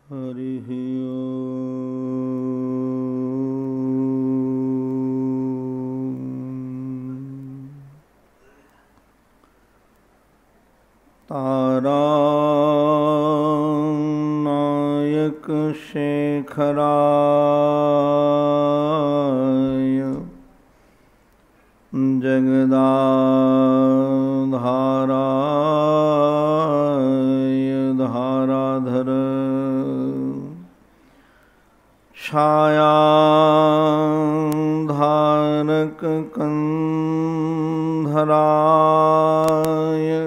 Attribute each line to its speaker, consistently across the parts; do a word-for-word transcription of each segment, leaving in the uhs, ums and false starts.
Speaker 1: हरिः तारानायक शेखराय जगदाधाराय धाराधर छायाधारक कंधराय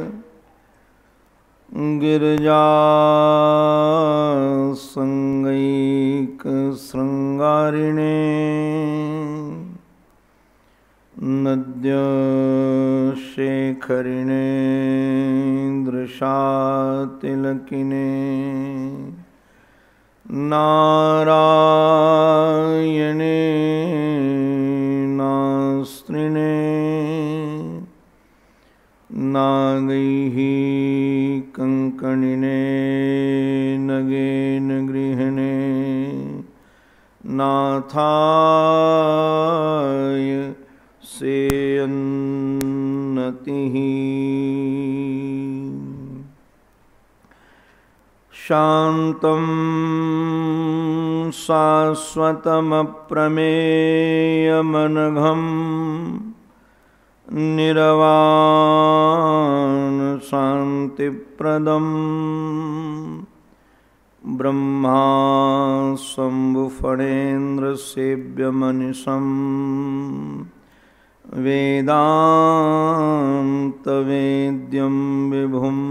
Speaker 1: गिरिजा संगैक श्रृंगारिणे नद्य शेखरिणे दृशातिलकिने नारायणे नास्त्रिणे नागैः कंकणिने नगेन गृहिणे नाथाय सेयन्नतिः शान्तं शाश्वतमप्रमेयमनघं निरवान शान्तिप्रदम् ब्रह्मा शम्भुफणेन्द्रसेव्यमनिशम् वेदान्तवेद्यं विभुम्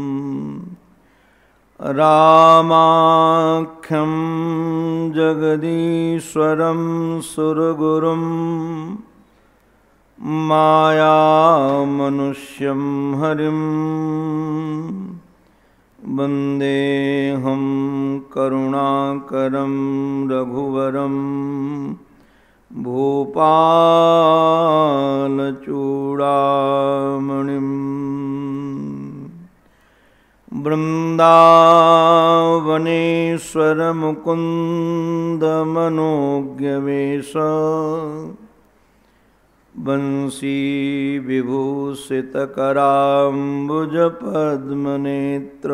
Speaker 1: रामाख्यं जगदीश्वरं सुरगुरुं मायामनुष्यं हरिं वन्देऽहं करुणाकरं रघुवरं भूपालचूडामणिम् वृन्दावनेश्वर मुकुन्द मनोज्ञवेश बंसी विभूषित कराम्बुज पद्मनेत्र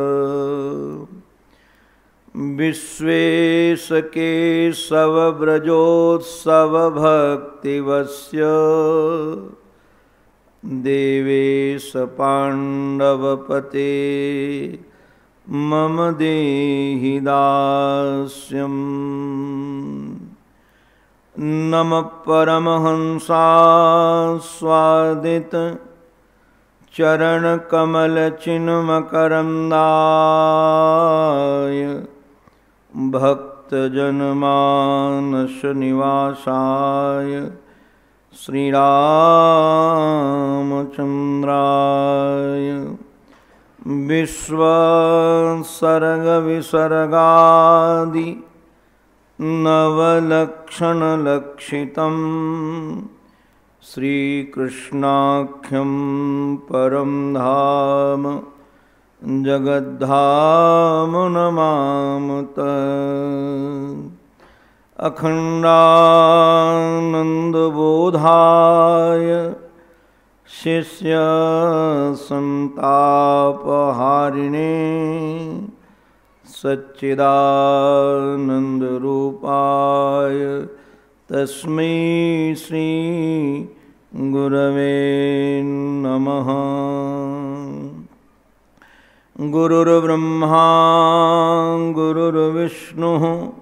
Speaker 1: विश्वेश केशव व्रजोत्सव भक्तिवस्य देवेश पाण्डवपते मम देहि दास्यम् नमः परमहंसास्वादित चरणकमलचिन्मकरन्दाय भक्तजनमानसनिवासाय श्रीरामचन्द्राय विश्वसर्गविसर्गादि नवलक्षणलक्षितं श्रीकृष्णाख्यं परं धाम जगद्धाम नमामः। अखण्डानन्दबोधाय शिष्यसन्तापहारिणे सच्चिदानन्दरूपाय तस्मै श्री गुरवे नमः। गुरुर्ब्रह्मा गुरुर्विष्णुः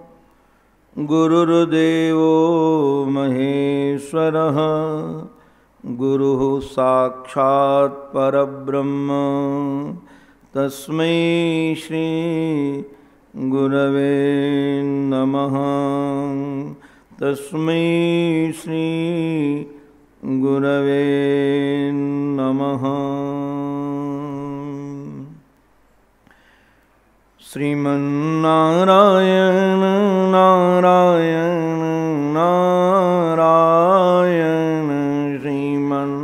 Speaker 1: गुरुर्देवो महेश्वरः गुरुः साक्षात् परब्रह्म तस्मै श्री गुरवे नमः। तस्मै श्री गुरवे नमः। श्रीमन्नारायण नारायण नारायण श्रीमन्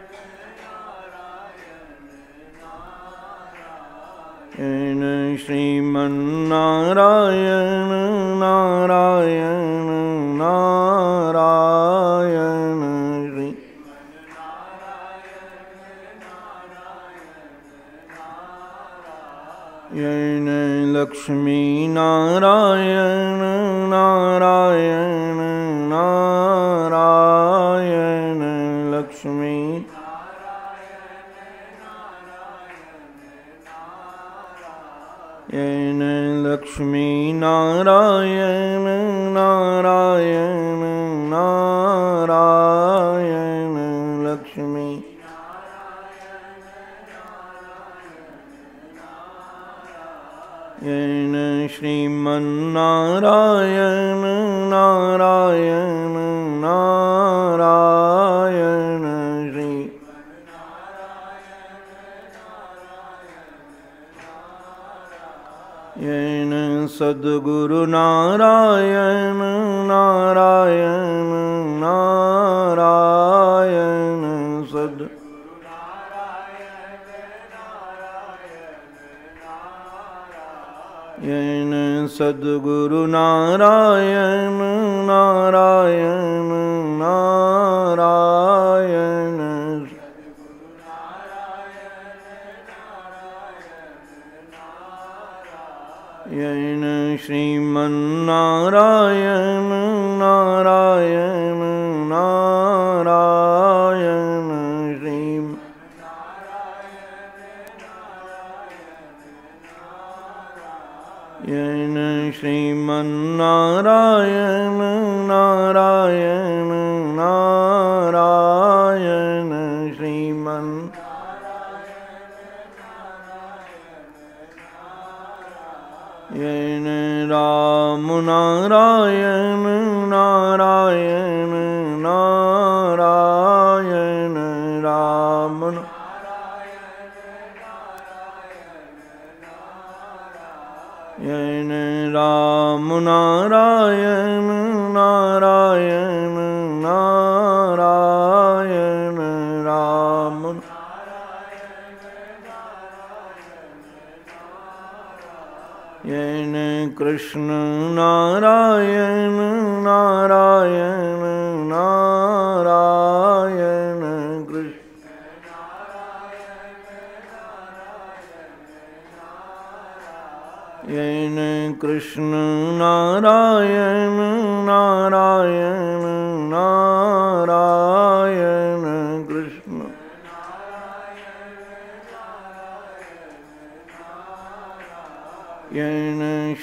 Speaker 1: श्री श्रीमन्नारायण नारायण नारायण श्री यण लक्ष्मी नारायण नारायण नारायण लक्ष्मी यण लक्ष्मी नारायण नारायण नारायण लक्ष्मी यण श्रीमन्नारायण नारायण नारायण श्री यण सद्गुरु नारायण नारायण नारायण सद यण सद्गुरु नारायण नारायण नारायण यण श्रीमन्नारायण नारायण नारायण श्रीम यण श्रीमन्नारायण नारायण नारायण श्रीमन् यण राम नारायण नारायण नारायण राम यण राम नारायण नारायण नारायण राम यण कृष्ण नारायण नारायण नारायण कृष्ण यण कृष्ण नारायण नारायण नारायण कृष्ण यण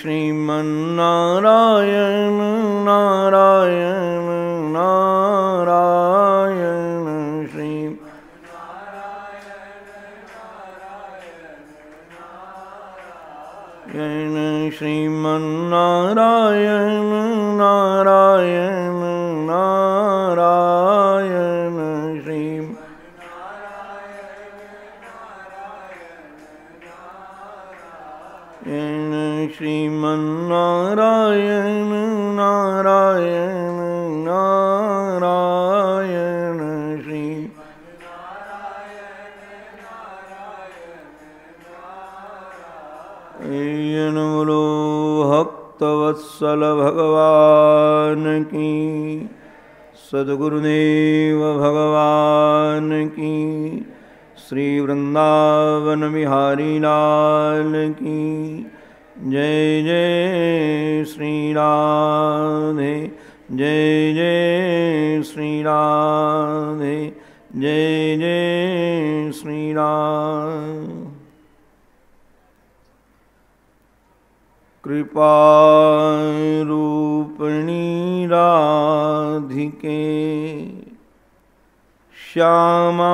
Speaker 1: श्रीमन्नारायण नारायण नारायण श्री यण श्रीमन्नारायण नारायण नारायण श्री यण श्रीमन्नारायण नारायण नारायण श्री यण बोलो भक्तवत्सल भगवान की सद्गुरुदेव भगवान की श्री वृंदावन बिहारी लाल की जय जय श्री राधे जय जय श्री राधे जय जय श्री राधे। कृपा रूपिणी राधिके श्यामा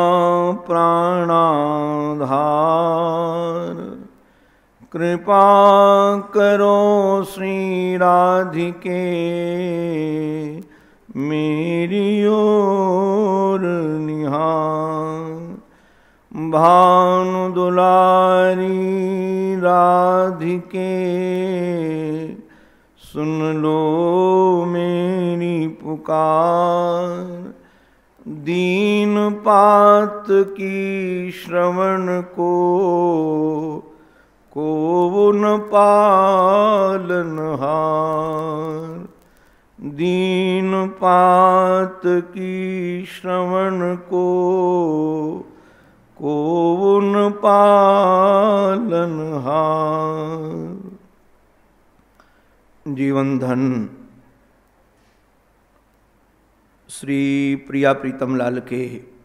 Speaker 1: प्राणाधार कृपा करो श्री राधिके मेरी ओर निहार भानु दुलारी राधिके सुन लो मेरी पुकार दीन पात की श्रवण को कोवन पालनहार, दीन पात की श्रवण को कोवन पालनहार। जीवन धन श्री प्रिया प्रीतम लाल के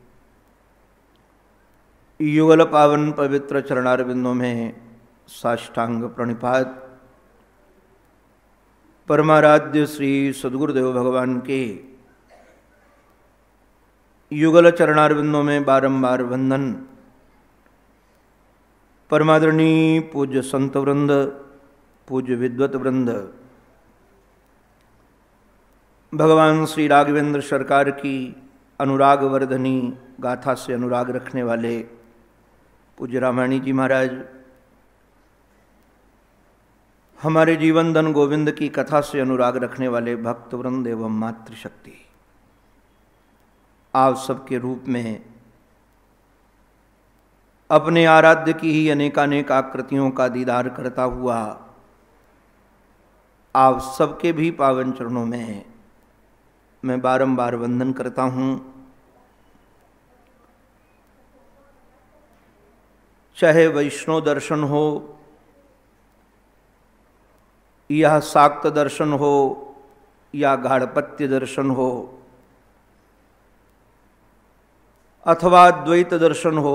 Speaker 1: युगल पावन पवित्र चरणारविंदों में साष्टांग प्रणिपात। परमाराध्य श्री सद्गुरुदेव भगवान के युगल चरणारविंदों में बारंबार वंदन। परमादरणीय पूज्य संत वृंद, पूज्य विद्वत वृंद, भगवान श्री राघवेंद्र सरकार की अनुराग वर्धनी गाथा से अनुराग रखने वाले पूज्य रामायणी जी महाराज, हमारे जीवन धन गोविंद की कथा से अनुराग रखने वाले भक्त वृंद एवं मातृशक्ति, आप सबके रूप में अपने आराध्य की ही अनेकानेक आकृतियों का दीदार करता हुआ आप सबके भी पावन चरणों में मैं बारंबार वंदन करता हूँ। चाहे वैष्णव दर्शन हो या शाक्त दर्शन हो या गाढ़पत्य दर्शन हो अथवा द्वैत दर्शन हो,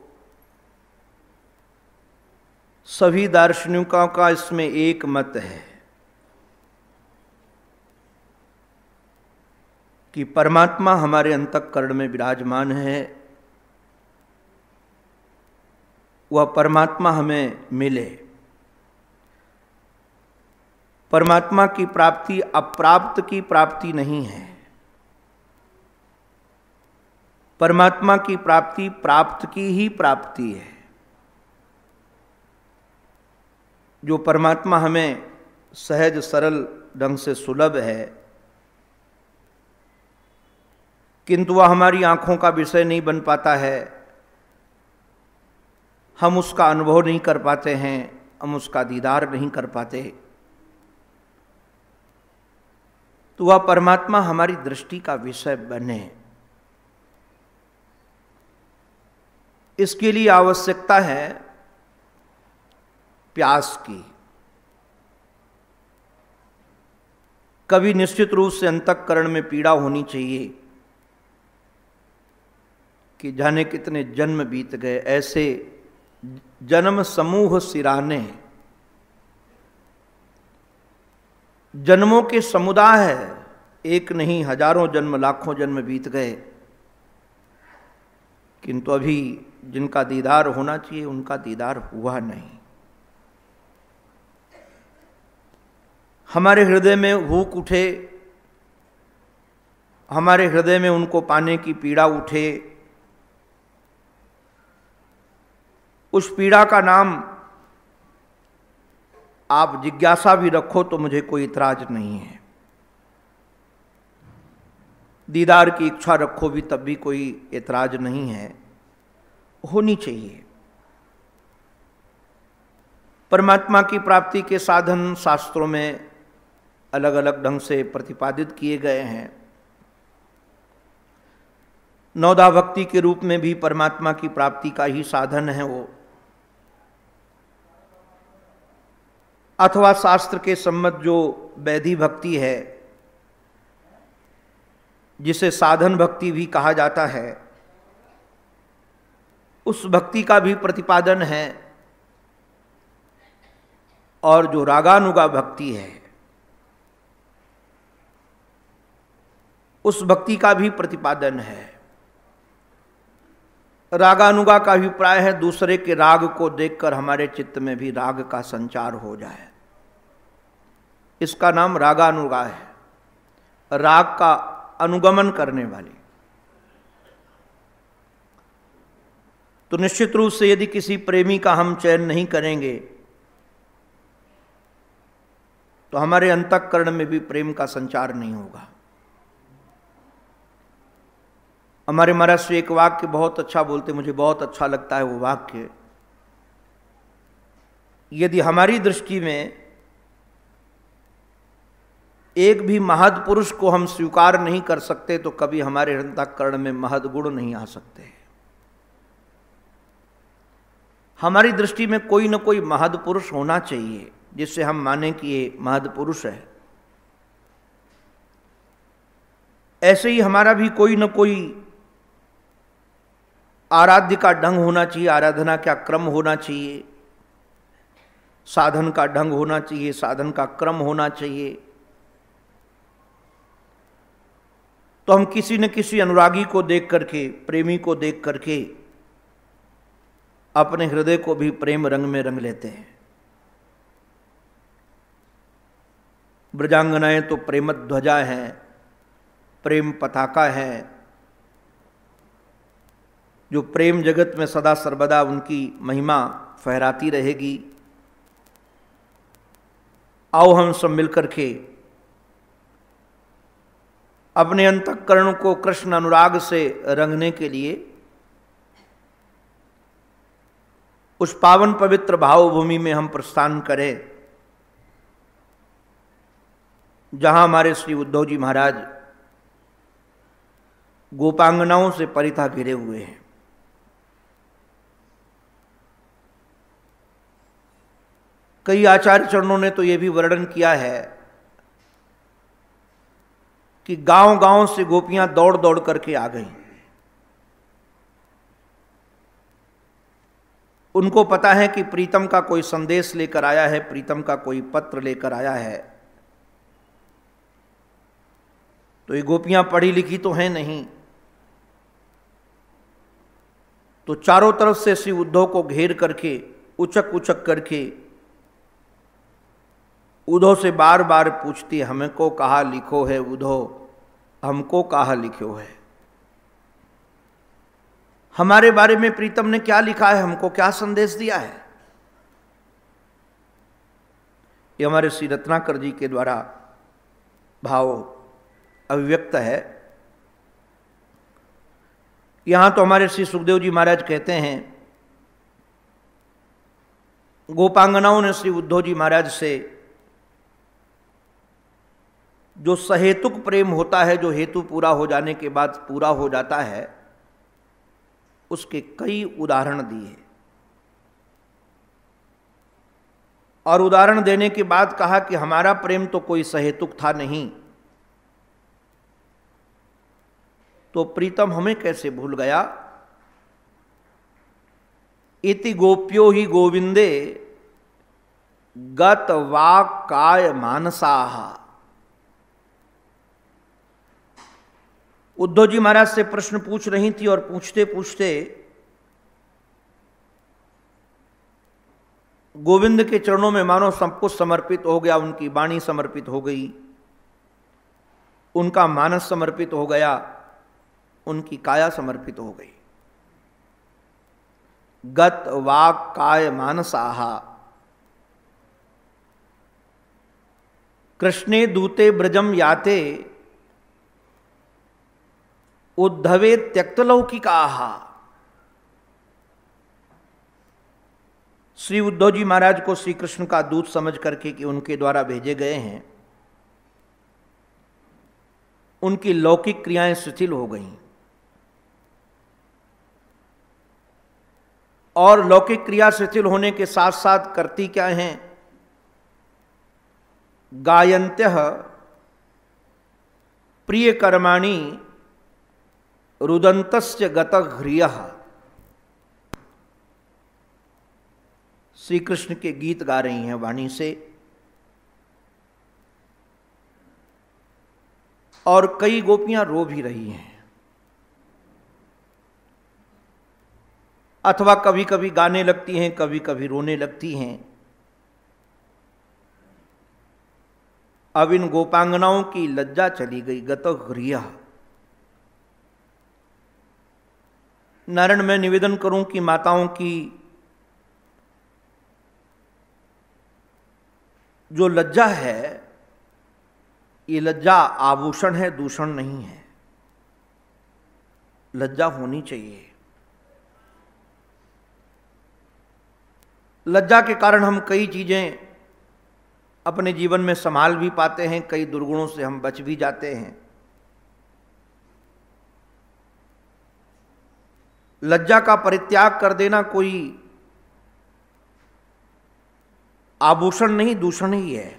Speaker 1: सभी दार्शनिकों का इसमें एक मत है कि परमात्मा हमारे अंतःकरण में विराजमान है, वह परमात्मा हमें मिले। परमात्मा की प्राप्ति अप्राप्त की प्राप्ति नहीं है, परमात्मा की प्राप्ति प्राप्त की ही प्राप्ति है। जो परमात्मा हमें सहज सरल ढंग से सुलभ है, किंतु वह हमारी आंखों का विषय नहीं बन पाता है, हम उसका अनुभव नहीं कर पाते हैं, हम उसका दीदार नहीं कर पाते, तो वह परमात्मा हमारी दृष्टि का विषय बने। इसके लिए आवश्यकता है प्यास की। कभी निश्चित रूप से अंतःकरण में पीड़ा होनी चाहिए कि जाने कितने जन्म बीत गए, ऐसे जन्म समूह सिराने, जन्मों के समुदाय है, एक नहीं हजारों जन्म लाखों जन्म बीत गए, किंतु अभी जिनका दीदार होना चाहिए उनका दीदार हुआ नहीं। हमारे हृदय में भूख उठे, हमारे हृदय में उनको पाने की पीड़ा उठे, उस पीड़ा का नाम आप जिज्ञासा भी रखो तो मुझे कोई इतराज नहीं है, दीदार की इच्छा रखो भी तब भी कोई इतराज नहीं है, होनी चाहिए। परमात्मा की प्राप्ति के साधन शास्त्रों में अलग अलग ढंग से प्रतिपादित किए गए हैं। नौदा भक्ति के रूप में भी परमात्मा की प्राप्ति का ही साधन है वो, अथवा शास्त्र के सम्मत जो वैधि भक्ति है, जिसे साधन भक्ति भी कहा जाता है, उस भक्ति का भी प्रतिपादन है। और जो रागानुगा भक्ति है, उस भक्ति का भी प्रतिपादन है। रागानुगा का अभिप्राय है दूसरे के राग को देखकर हमारे चित्त में भी राग का संचार हो जाए, इसका नाम रागानुगा है, राग का अनुगमन करने वाली। तो निश्चित रूप से यदि किसी प्रेमी का हम चयन नहीं करेंगे तो हमारे अंतःकरण में भी प्रेम का संचार नहीं होगा। हमारे महाराज श्री एक वाक्य बहुत अच्छा बोलते, मुझे बहुत अच्छा लगता है वो वाक्य यदि हमारी दृष्टि में एक भी महद पुरुष को हम स्वीकार नहीं कर सकते तो कभी हमारे अंतःकरण में महद गुण नहीं आ सकते। हमारी दृष्टि में कोई न कोई महद पुरुष होना चाहिए जिससे हम माने कि ये महद पुरुष है। ऐसे ही हमारा भी कोई न कोई आराध्य का ढंग होना चाहिए, आराधना का क्रम होना चाहिए, साधन का ढंग होना चाहिए, साधन का क्रम होना चाहिए। तो हम किसी न किसी अनुरागी को देख करके, प्रेमी को देख करके अपने हृदय को भी प्रेम रंग में रंग लेते हैं। ब्रजांगनाएं तो प्रेम ध्वजा हैं, प्रेम पताका है, जो प्रेम जगत में सदा सर्वदा उनकी महिमा फहराती रहेगी। आओ हम सब मिलकर के अपने अंतःकरण को कृष्ण अनुराग से रंगने के लिए उस पावन पवित्र भावभूमि में हम प्रस्थान करें जहां हमारे श्री उद्धव जी महाराज गोपांगनाओं से परिथा घिरे हुए हैं। कई आचार्य चरणों ने तो यह भी वर्णन किया है कि गांव गांव से गोपियां दौड़ दौड़ करके आ गईं। उनको पता है कि प्रीतम का कोई संदेश लेकर आया है, प्रीतम का कोई पत्र लेकर आया है। तो ये गोपियां पढ़ी लिखी तो हैं नहीं, तो चारों तरफ से श्री उद्धव को घेर करके उचक उचक करके उद्धव से बार बार पूछती है, हमको कहा लिखो है उद्धव, हमको कहा लिखो है। हमारे बारे में प्रीतम ने क्या लिखा है, हमको क्या संदेश दिया है। ये हमारे श्री रत्नाकर जी के द्वारा भाव अभिव्यक्त है। यहां तो हमारे श्री सुखदेव जी महाराज कहते हैं, गोपांगनाओं ने श्री उद्धव जी महाराज से जो सहेतुक प्रेम होता है, जो हेतु पूरा हो जाने के बाद पूरा हो जाता है, उसके कई उदाहरण दिए और उदाहरण देने के बाद कहा कि हमारा प्रेम तो कोई सहेतुक था नहीं, तो प्रीतम हमें कैसे भूल गया। इति गोप्यो ही गोविंदे गत वाक काय मानसाह। उद्धव जी महाराज से प्रश्न पूछ रही थी और पूछते पूछते गोविंद के चरणों में मानो सब कुछ समर्पित हो गया। उनकी वाणी समर्पित हो गई, उनका मानस समर्पित हो गया, उनकी काया समर्पित हो गई। गत वाक काय मानसाहा कृष्णे दूते ब्रजम याते उद्धवे त्यक्तलौकिकाहा। श्री उद्धव जी महाराज को श्री कृष्ण का दूत समझ करके कि उनके द्वारा भेजे गए हैं, उनकी लौकिक क्रियाएं शिथिल हो गईं और लौकिक क्रिया शिथिल होने के साथ साथ करती क्या हैं, गायन्त्यः प्रिय कर्माणि रुदंतस्य गतघ्रियः। श्री कृष्ण के गीत गा रही हैं वाणी से, और कई गोपियां रो भी रही हैं, अथवा कभी कभी गाने लगती हैं, कभी कभी रोने लगती हैं। अब इन गोपांगनाओं की लज्जा चली गई। गतघ्रियः। नारायण, मैं निवेदन करूं कि माताओं की जो लज्जा है, ये लज्जा आभूषण है, दूषण नहीं है। लज्जा होनी चाहिए। लज्जा के कारण हम कई चीज़ें अपने जीवन में संभाल भी पाते हैं, कई दुर्गुणों से हम बच भी जाते हैं। लज्जा का परित्याग कर देना कोई आभूषण नहीं, दूषण ही है।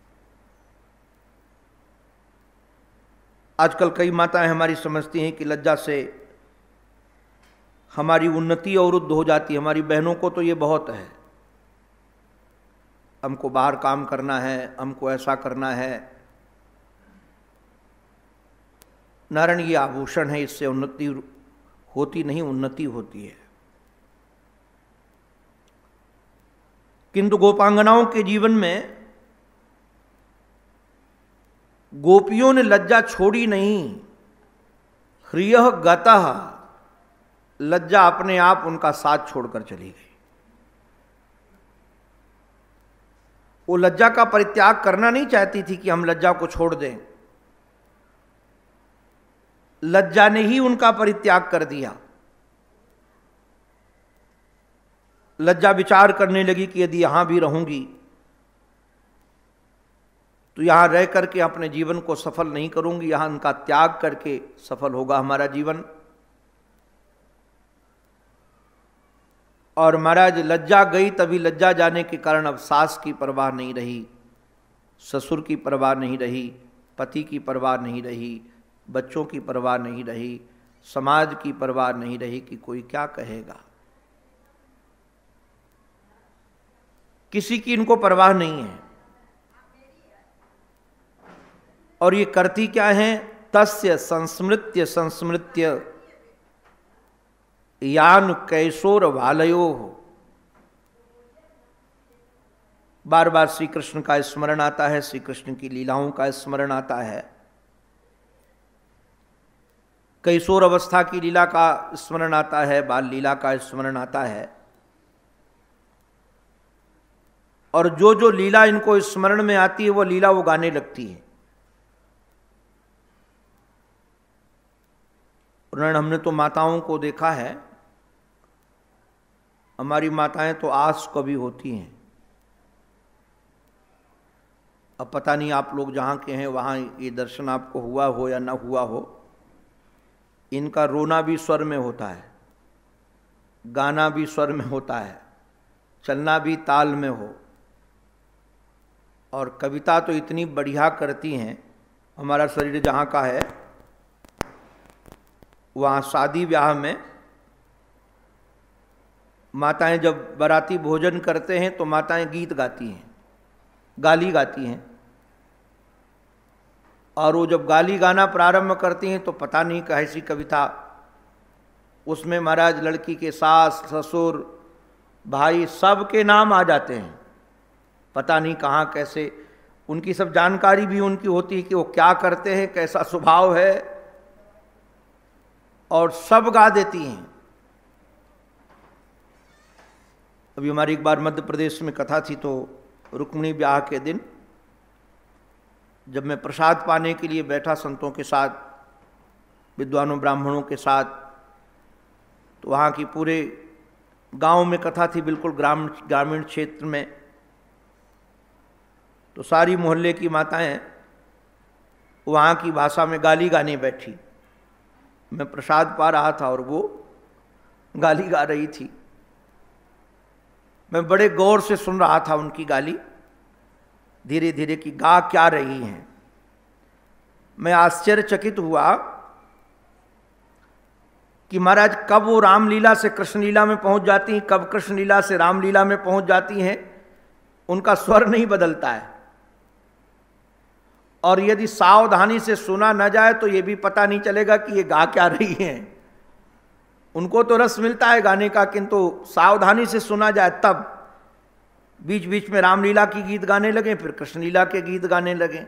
Speaker 1: आजकल कई माताएं हमारी समझती हैं कि लज्जा से हमारी उन्नति अवरुद्ध हो जाती है। हमारी बहनों को तो ये बहुत है, हमको बाहर काम करना है, हमको ऐसा करना है। नारायण, ये आभूषण है, इससे उन्नति होती नहीं, उन्नति होती है। किंतु गोपांगनाओं के जीवन में गोपियों ने लज्जा छोड़ी नहीं। ह्रियः गतः, लज्जा अपने आप उनका साथ छोड़कर चली गई। वो लज्जा का परित्याग करना नहीं चाहती थी कि हम लज्जा को छोड़ दें, लज्जा ने ही उनका परित्याग कर दिया। लज्जा विचार करने लगी कि यदि यहां भी रहूंगी तो यहां रह करके अपने जीवन को सफल नहीं करूंगी, यहां उनका त्याग करके सफल होगा हमारा जीवन। और महाराज, लज्जा गई, तभी लज्जा जाने के कारण अब सास की परवाह नहीं रही, ससुर की परवाह नहीं रही, पति की परवाह नहीं रही, बच्चों की परवाह नहीं रही, समाज की परवाह नहीं रही कि कोई क्या कहेगा। किसी की इनको परवाह नहीं है। और ये करती क्या है? तस्य संस्मृत्य संस्मृत्य यान कैशोर वालयो। बार बार श्री कृष्ण का स्मरण आता है, श्री कृष्ण की लीलाओं का स्मरण आता है, कैशोर अवस्था की लीला का स्मरण आता है, बाल लीला का स्मरण आता है। और जो जो लीला इनको स्मरण में आती है वो लीला वो गाने लगती है। उन्होंने, हमने तो माताओं को देखा है, हमारी माताएं तो आस कभी होती हैं। अब पता नहीं आप लोग जहाँ के हैं वहाँ ये दर्शन आपको हुआ हो या ना हुआ हो, इनका रोना भी स्वर में होता है, गाना भी स्वर में होता है, चलना भी ताल में हो। और कविता तो इतनी बढ़िया करती हैं। हमारा शरीर जहाँ का है वहाँ शादी ब्याह में माताएं जब बाराती भोजन करते हैं तो माताएं गीत गाती हैं, गाली गाती हैं। और वो जब गाली गाना प्रारंभ करती हैं तो पता नहीं कैसी कविता, उसमें महाराज लड़की के सास ससुर भाई सबके नाम आ जाते हैं, पता नहीं कहाँ कैसे। उनकी सब जानकारी भी उनकी होती है कि वो क्या करते हैं, कैसा स्वभाव है, और सब गा देती हैं। अभी हमारी एक बार मध्य प्रदेश में कथा थी, तो रुक्मिणी ब्याह के दिन जब मैं प्रसाद पाने के लिए बैठा संतों के साथ, विद्वानों ब्राह्मणों के साथ, तो वहाँ की पूरे गांव में कथा थी, बिल्कुल ग्रामीण ग्रामीण क्षेत्र में। तो सारी मोहल्ले की माताएं वहाँ की भाषा में गाली गाने बैठी। मैं प्रसाद पा रहा था और वो गाली गा रही थी। मैं बड़े गौर से सुन रहा था उनकी गाली, धीरे धीरे कि गा क्या रही हैं। मैं आश्चर्यचकित हुआ कि महाराज कब वो रामलीला से कृष्णलीला में पहुंच जाती हैं, कब कृष्णलीला से रामलीला में पहुंच जाती हैं, उनका स्वर नहीं बदलता है। और यदि सावधानी से सुना न जाए तो ये भी पता नहीं चलेगा कि ये गा क्या रही हैं। उनको तो रस मिलता है गाने का, किंतु सावधानी से सुना जाए तब। बीच बीच में रामलीला की गीत गाने लगे, फिर कृष्णलीला के गीत गाने लगे,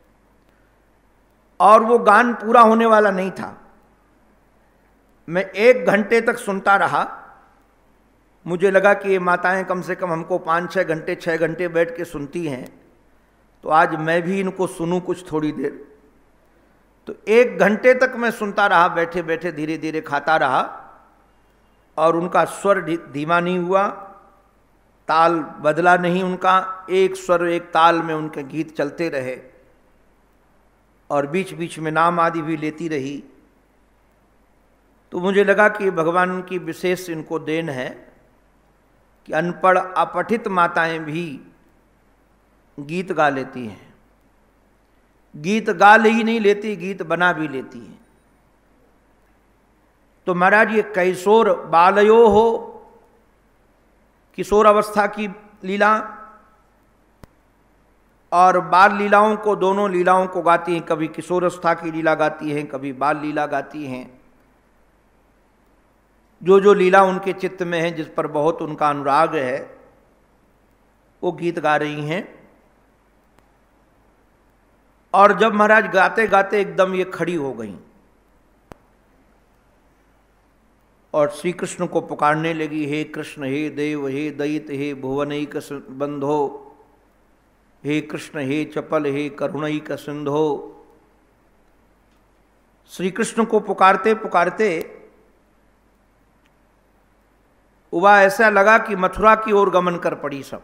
Speaker 1: और वो गान पूरा होने वाला नहीं था। मैं एक घंटे तक सुनता रहा। मुझे लगा कि ये माताएं कम से कम हमको पाँच छः घंटे छः घंटे बैठ के सुनती हैं, तो आज मैं भी इनको सुनूं कुछ थोड़ी देर। तो एक घंटे तक मैं सुनता रहा, बैठे बैठे धीरे धीरे खाता रहा, और उनका स्वर धीमा नहीं हुआ, ताल बदला नहीं उनका, एक स्वर एक ताल में उनके गीत चलते रहे और बीच बीच में नाम आदि भी लेती रही। तो मुझे लगा कि भगवान की विशेष इनको देन है कि अनपढ़ अपठित माताएं भी गीत गा लेती हैं। गीत गा ले ही नहीं लेती, गीत बना भी लेती हैं। तो महाराज ये कैशोर बालयो हो, किशोर अवस्था की लीला और बाल लीलाओं को, दोनों लीलाओं को गाती हैं। कभी किशोर अवस्था की लीला गाती हैं, कभी बाल लीला गाती हैं। जो जो लीला उनके चित्त में है, जिस पर बहुत उनका अनुराग है, वो गीत गा रही हैं। और जब महाराज गाते गाते एकदम ये खड़ी हो गईं और श्री कृष्ण को पुकारने लगी, हे कृष्ण, हे देव, हे दयित, हे भुवनैक बंधो, हे कृष्ण, हे चपल, हे करुणैक सिंधो। श्री कृष्ण को पुकारते पुकारते वह ऐसा लगा कि मथुरा की ओर गमन कर पड़ी सब।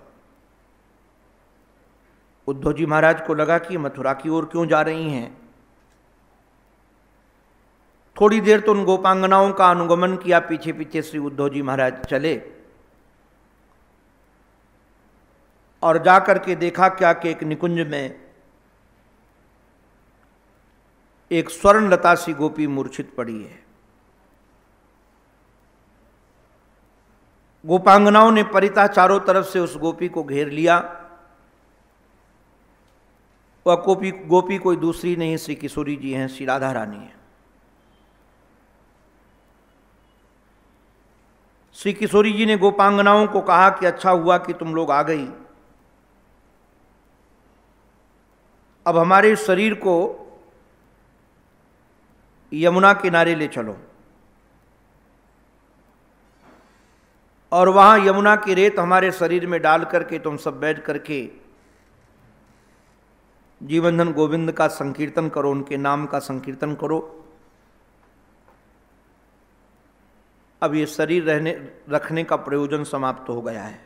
Speaker 1: उद्धव जी महाराज को लगा कि मथुरा की ओर क्यों जा रही हैं। थोड़ी देर तो उन गोपांगनाओं का अनुगमन किया, पीछे पीछे श्री उद्धव जी महाराज चले और जाकर के देखा क्या कि एक निकुंज में एक स्वर्णलता सी गोपी मूर्छित पड़ी है। गोपांगनाओं ने परिता चारों तरफ से उस गोपी को घेर लिया। वह गोपी गोपी कोई दूसरी नहीं, श्री किशोरी जी हैं, श्री राधा रानी है। श्री किशोरी जी ने गोपांगनाओं को कहा कि अच्छा हुआ कि तुम लोग आ गई, अब हमारे शरीर को यमुना किनारे ले चलो और वहां यमुना की रेत हमारे शरीर में डाल करके तुम सब बैठ करके जीवनधन गोविंद का संकीर्तन करो, उनके नाम का संकीर्तन करो। अब ये शरीर रहने रखने का प्रयोजन समाप्त हो गया है।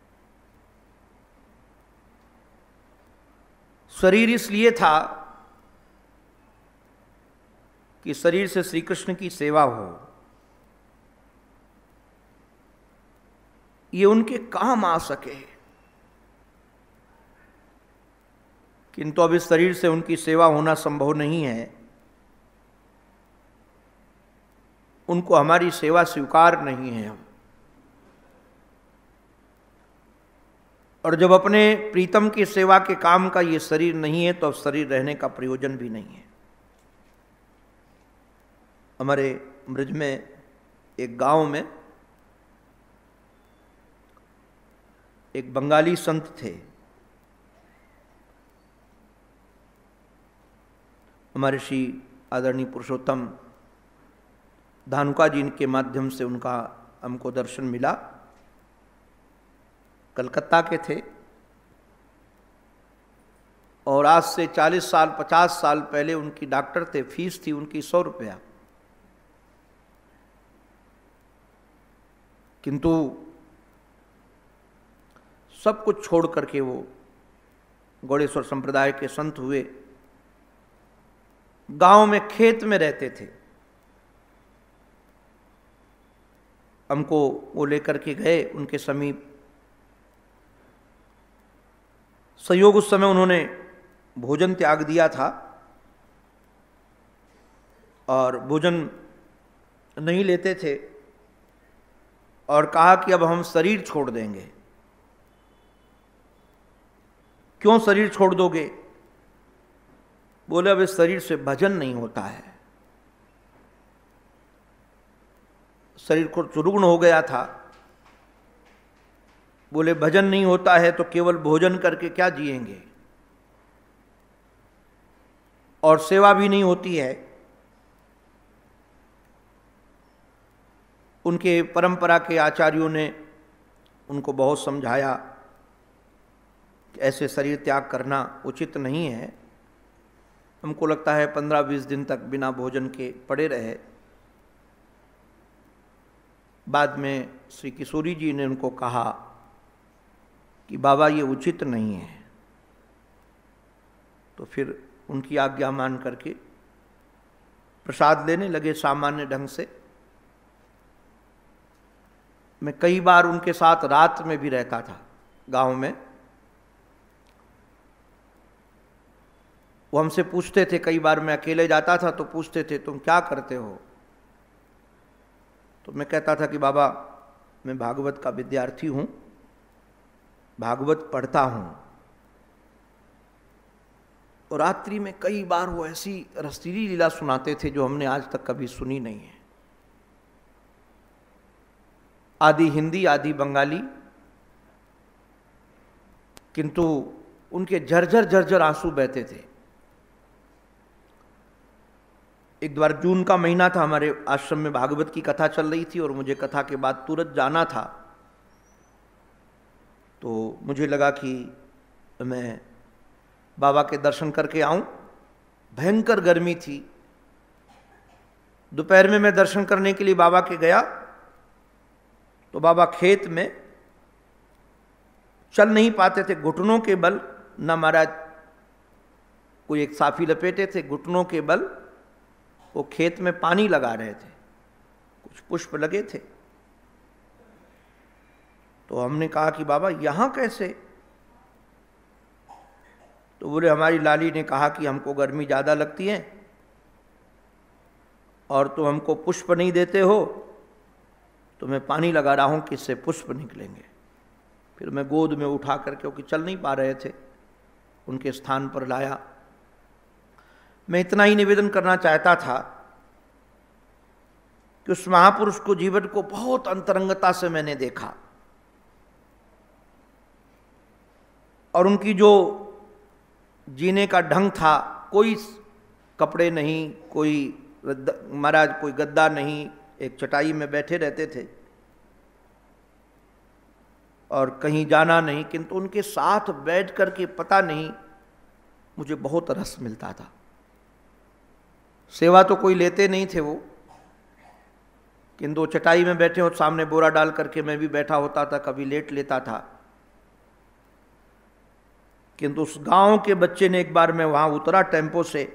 Speaker 1: शरीर इसलिए था कि शरीर से श्री कृष्ण की सेवा हो, ये उनके काम आ सके, किंतु अब इस शरीर से उनकी सेवा होना संभव नहीं है। उनको हमारी सेवा स्वीकार नहीं है हम। और जब अपने प्रीतम की सेवा के काम का ये शरीर नहीं है तो अब शरीर रहने का प्रयोजन भी नहीं है। हमारे ब्रज में एक गांव में एक बंगाली संत थे। हमारे श्री आदरणीय पुरुषोत्तम धानुका जी के माध्यम से उनका हमको दर्शन मिला। कलकत्ता के थे और आज से चालीस साल पचास साल पहले उनकी डॉक्टर थे, फीस थी उनकी सौ रुपया। किंतु सब कुछ छोड़ करके वो गौड़ेश्वर संप्रदाय के संत हुए। गांव में खेत में रहते थे। हमको वो लेकर के गए उनके समीप। संयोग उस समय उन्होंने भोजन त्याग दिया था और भोजन नहीं लेते थे और कहा कि अब हम शरीर छोड़ देंगे। क्यों शरीर छोड़ दोगे? बोले अब इस शरीर से भजन नहीं होता है। शरीर को रुग्ण हो गया था। बोले भजन नहीं होता है तो केवल भोजन करके क्या जिएंगे, और सेवा भी नहीं होती है। उनके परंपरा के आचार्यों ने उनको बहुत समझाया कि ऐसे शरीर त्याग करना उचित नहीं है। हमको लगता है पंद्रह बीस दिन तक बिना भोजन के पड़े रहे। बाद में श्री किशोरी जी ने उनको कहा कि बाबा ये उचित नहीं है। तो फिर उनकी आज्ञा मान करके प्रसाद लेने लगे सामान्य ढंग से। मैं कई बार उनके साथ रात में भी रहता था गांव में। वो हमसे पूछते थे, कई बार मैं अकेले जाता था तो पूछते थे तुम क्या करते हो? तो मैं कहता था कि बाबा मैं भागवत का विद्यार्थी हूं, भागवत पढ़ता हूं। और रात्रि में कई बार वो ऐसी रसीली लीला सुनाते थे जो हमने आज तक कभी सुनी नहीं है। आधी हिंदी आधी बंगाली, किंतु उनके झरझर झरझर आंसू बहते थे। एक बार जून का महीना था, हमारे आश्रम में भागवत की कथा चल रही थी और मुझे कथा के बाद तुरंत जाना था। तो मुझे लगा कि मैं बाबा के दर्शन करके आऊं। भयंकर गर्मी थी। दोपहर में मैं दर्शन करने के लिए बाबा के गया तो बाबा खेत में चल नहीं पाते थे, घुटनों के बल, न महाराज कोई एक साफी लपेटे थे, घुटनों के बल वो खेत में पानी लगा रहे थे, कुछ पुष्प लगे थे। तो हमने कहा कि बाबा यहां कैसे? तो बोले हमारी लाली ने कहा कि हमको गर्मी ज़्यादा लगती है और तुम हमको पुष्प नहीं देते हो, तो मैं पानी लगा रहा हूं कि इससे पुष्प निकलेंगे। फिर मैं गोद में उठा करके, क्योंकि चल नहीं पा रहे थे, उनके स्थान पर लाया। मैं इतना ही निवेदन करना चाहता था कि उस महापुरुष को, जीवन को बहुत अंतरंगता से मैंने देखा और उनकी जो जीने का ढंग था, कोई कपड़े नहीं, कोई महाराज कोई गद्दा नहीं, एक चटाई में बैठे रहते थे और कहीं जाना नहीं, किंतु उनके साथ बैठ करके पता नहीं मुझे बहुत रस मिलता था। सेवा तो कोई लेते नहीं थे वो, किंतु चटाई में बैठे हो, सामने बोरा डाल करके मैं भी बैठा होता था, कभी लेट लेता था। किंतु उस गांव के बच्चे ने, एक बार मैं वहां उतरा टेम्पो से,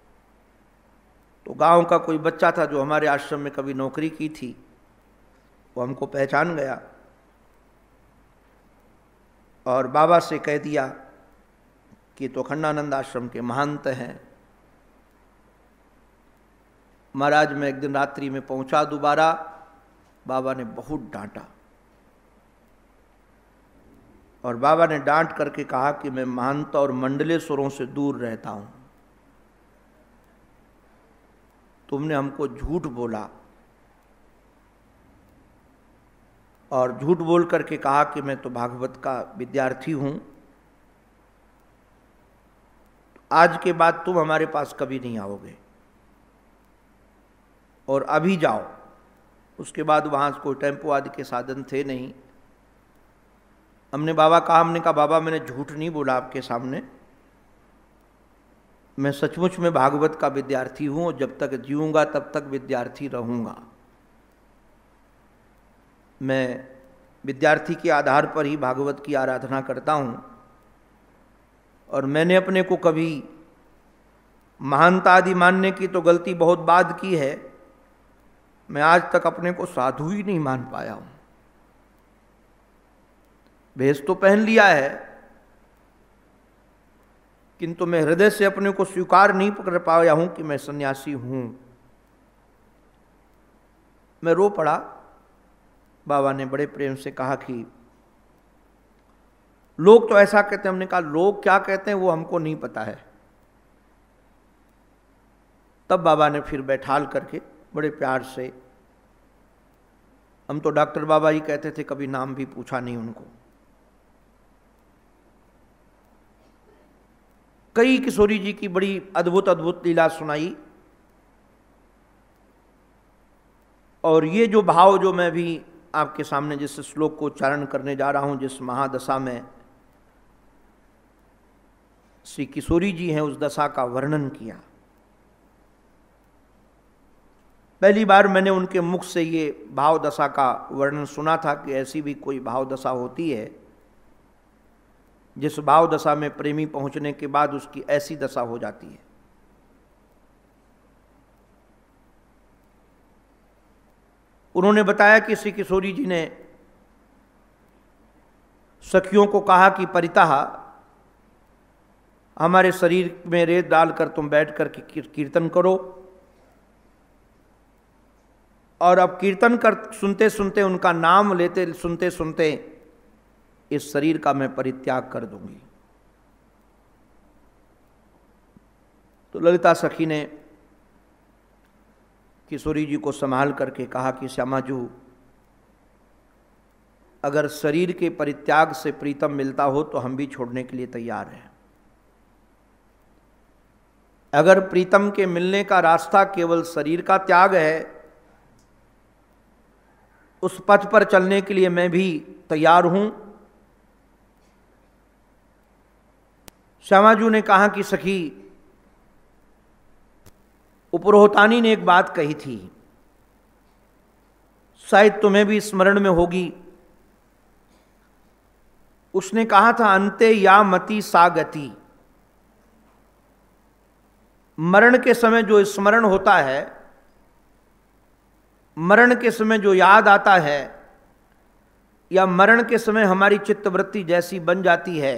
Speaker 1: तो गांव का कोई बच्चा था जो हमारे आश्रम में कभी नौकरी की थी, वो हमको पहचान गया और बाबा से कह दिया कि तो अखंडानंद आश्रम के महंत हैं। महाराज मैं एक दिन रात्रि में पहुंचा दोबारा, बाबा ने बहुत डांटा और बाबा ने डांट करके कहा कि मैं महंत और मंडलेश्वरों से दूर रहता हूं, तुमने हमको झूठ बोला। और झूठ बोल करके कहा कि मैं तो भागवत का विद्यार्थी हूं, आज के बाद तुम हमारे पास कभी नहीं आओगे और अभी जाओ। उसके बाद वहां कोई टेम्पो आदि के साधन थे नहीं। हमने बाबा कहा, हमने कहा बाबा मैंने झूठ नहीं बोला आपके सामने, मैं सचमुच में भागवत का विद्यार्थी हूं और जब तक जीऊंगा तब तक विद्यार्थी रहूंगा। मैं विद्यार्थी के आधार पर ही भागवत की आराधना करता हूं और मैंने अपने को कभी महानता आदि मानने की तो गलती बहुत बाद की है, मैं आज तक अपने को साधु ही नहीं मान पाया हूं। भेष तो पहन लिया है, किंतु मैं हृदय से अपने को स्वीकार नहीं कर पाया हूं कि मैं सन्यासी हूं। मैं रो पड़ा। बाबा ने बड़े प्रेम से कहा कि लोग तो ऐसा कहते हैं। हमने कहा लोग क्या कहते हैं वो हमको नहीं पता है। तब बाबा ने फिर बैठाल करके बड़े प्यार से, हम तो डॉक्टर बाबा ही कहते थे, कभी नाम भी पूछा नहीं उनको। कई किशोरी जी की बड़ी अद्भुत अद्भुत लीला सुनाई। और ये जो भाव जो मैं भी आपके सामने जिस श्लोक को उच्चारण करने जा रहा हूं, जिस महादशा में श्री किशोरी जी हैं, उस दशा का वर्णन किया। पहली बार मैंने उनके मुख से ये भाव दशा का वर्णन सुना था कि ऐसी भी कोई भाव दशा होती है जिस भाव दशा में प्रेमी पहुंचने के बाद उसकी ऐसी दशा हो जाती है। उन्होंने बताया कि श्री किशोरी जी ने सखियों को कहा कि परितः हमारे शरीर में रेत डालकर तुम बैठ कर कीर्तन करो, और अब कीर्तन कर सुनते सुनते, उनका नाम लेते सुनते सुनते इस शरीर का मैं परित्याग कर दूंगी। तो ललिता सखी ने किशोरी जी को संभाल करके कहा कि श्यामाजू, अगर शरीर के परित्याग से प्रीतम मिलता हो तो हम भी छोड़ने के लिए तैयार हैं। अगर प्रीतम के मिलने का रास्ता केवल शरीर का त्याग है, उस पथ पर चलने के लिए मैं भी तैयार हूं। श्यामाजू ने कहा कि सखी, उपरोहतानी ने एक बात कही थी, शायद तुम्हें भी स्मरण में होगी। उसने कहा था, अंते या मति सा गति। मरण के समय जो स्मरण होता है, मरण के समय जो याद आता है, या मरण के समय हमारी चित्तवृत्ति जैसी बन जाती है,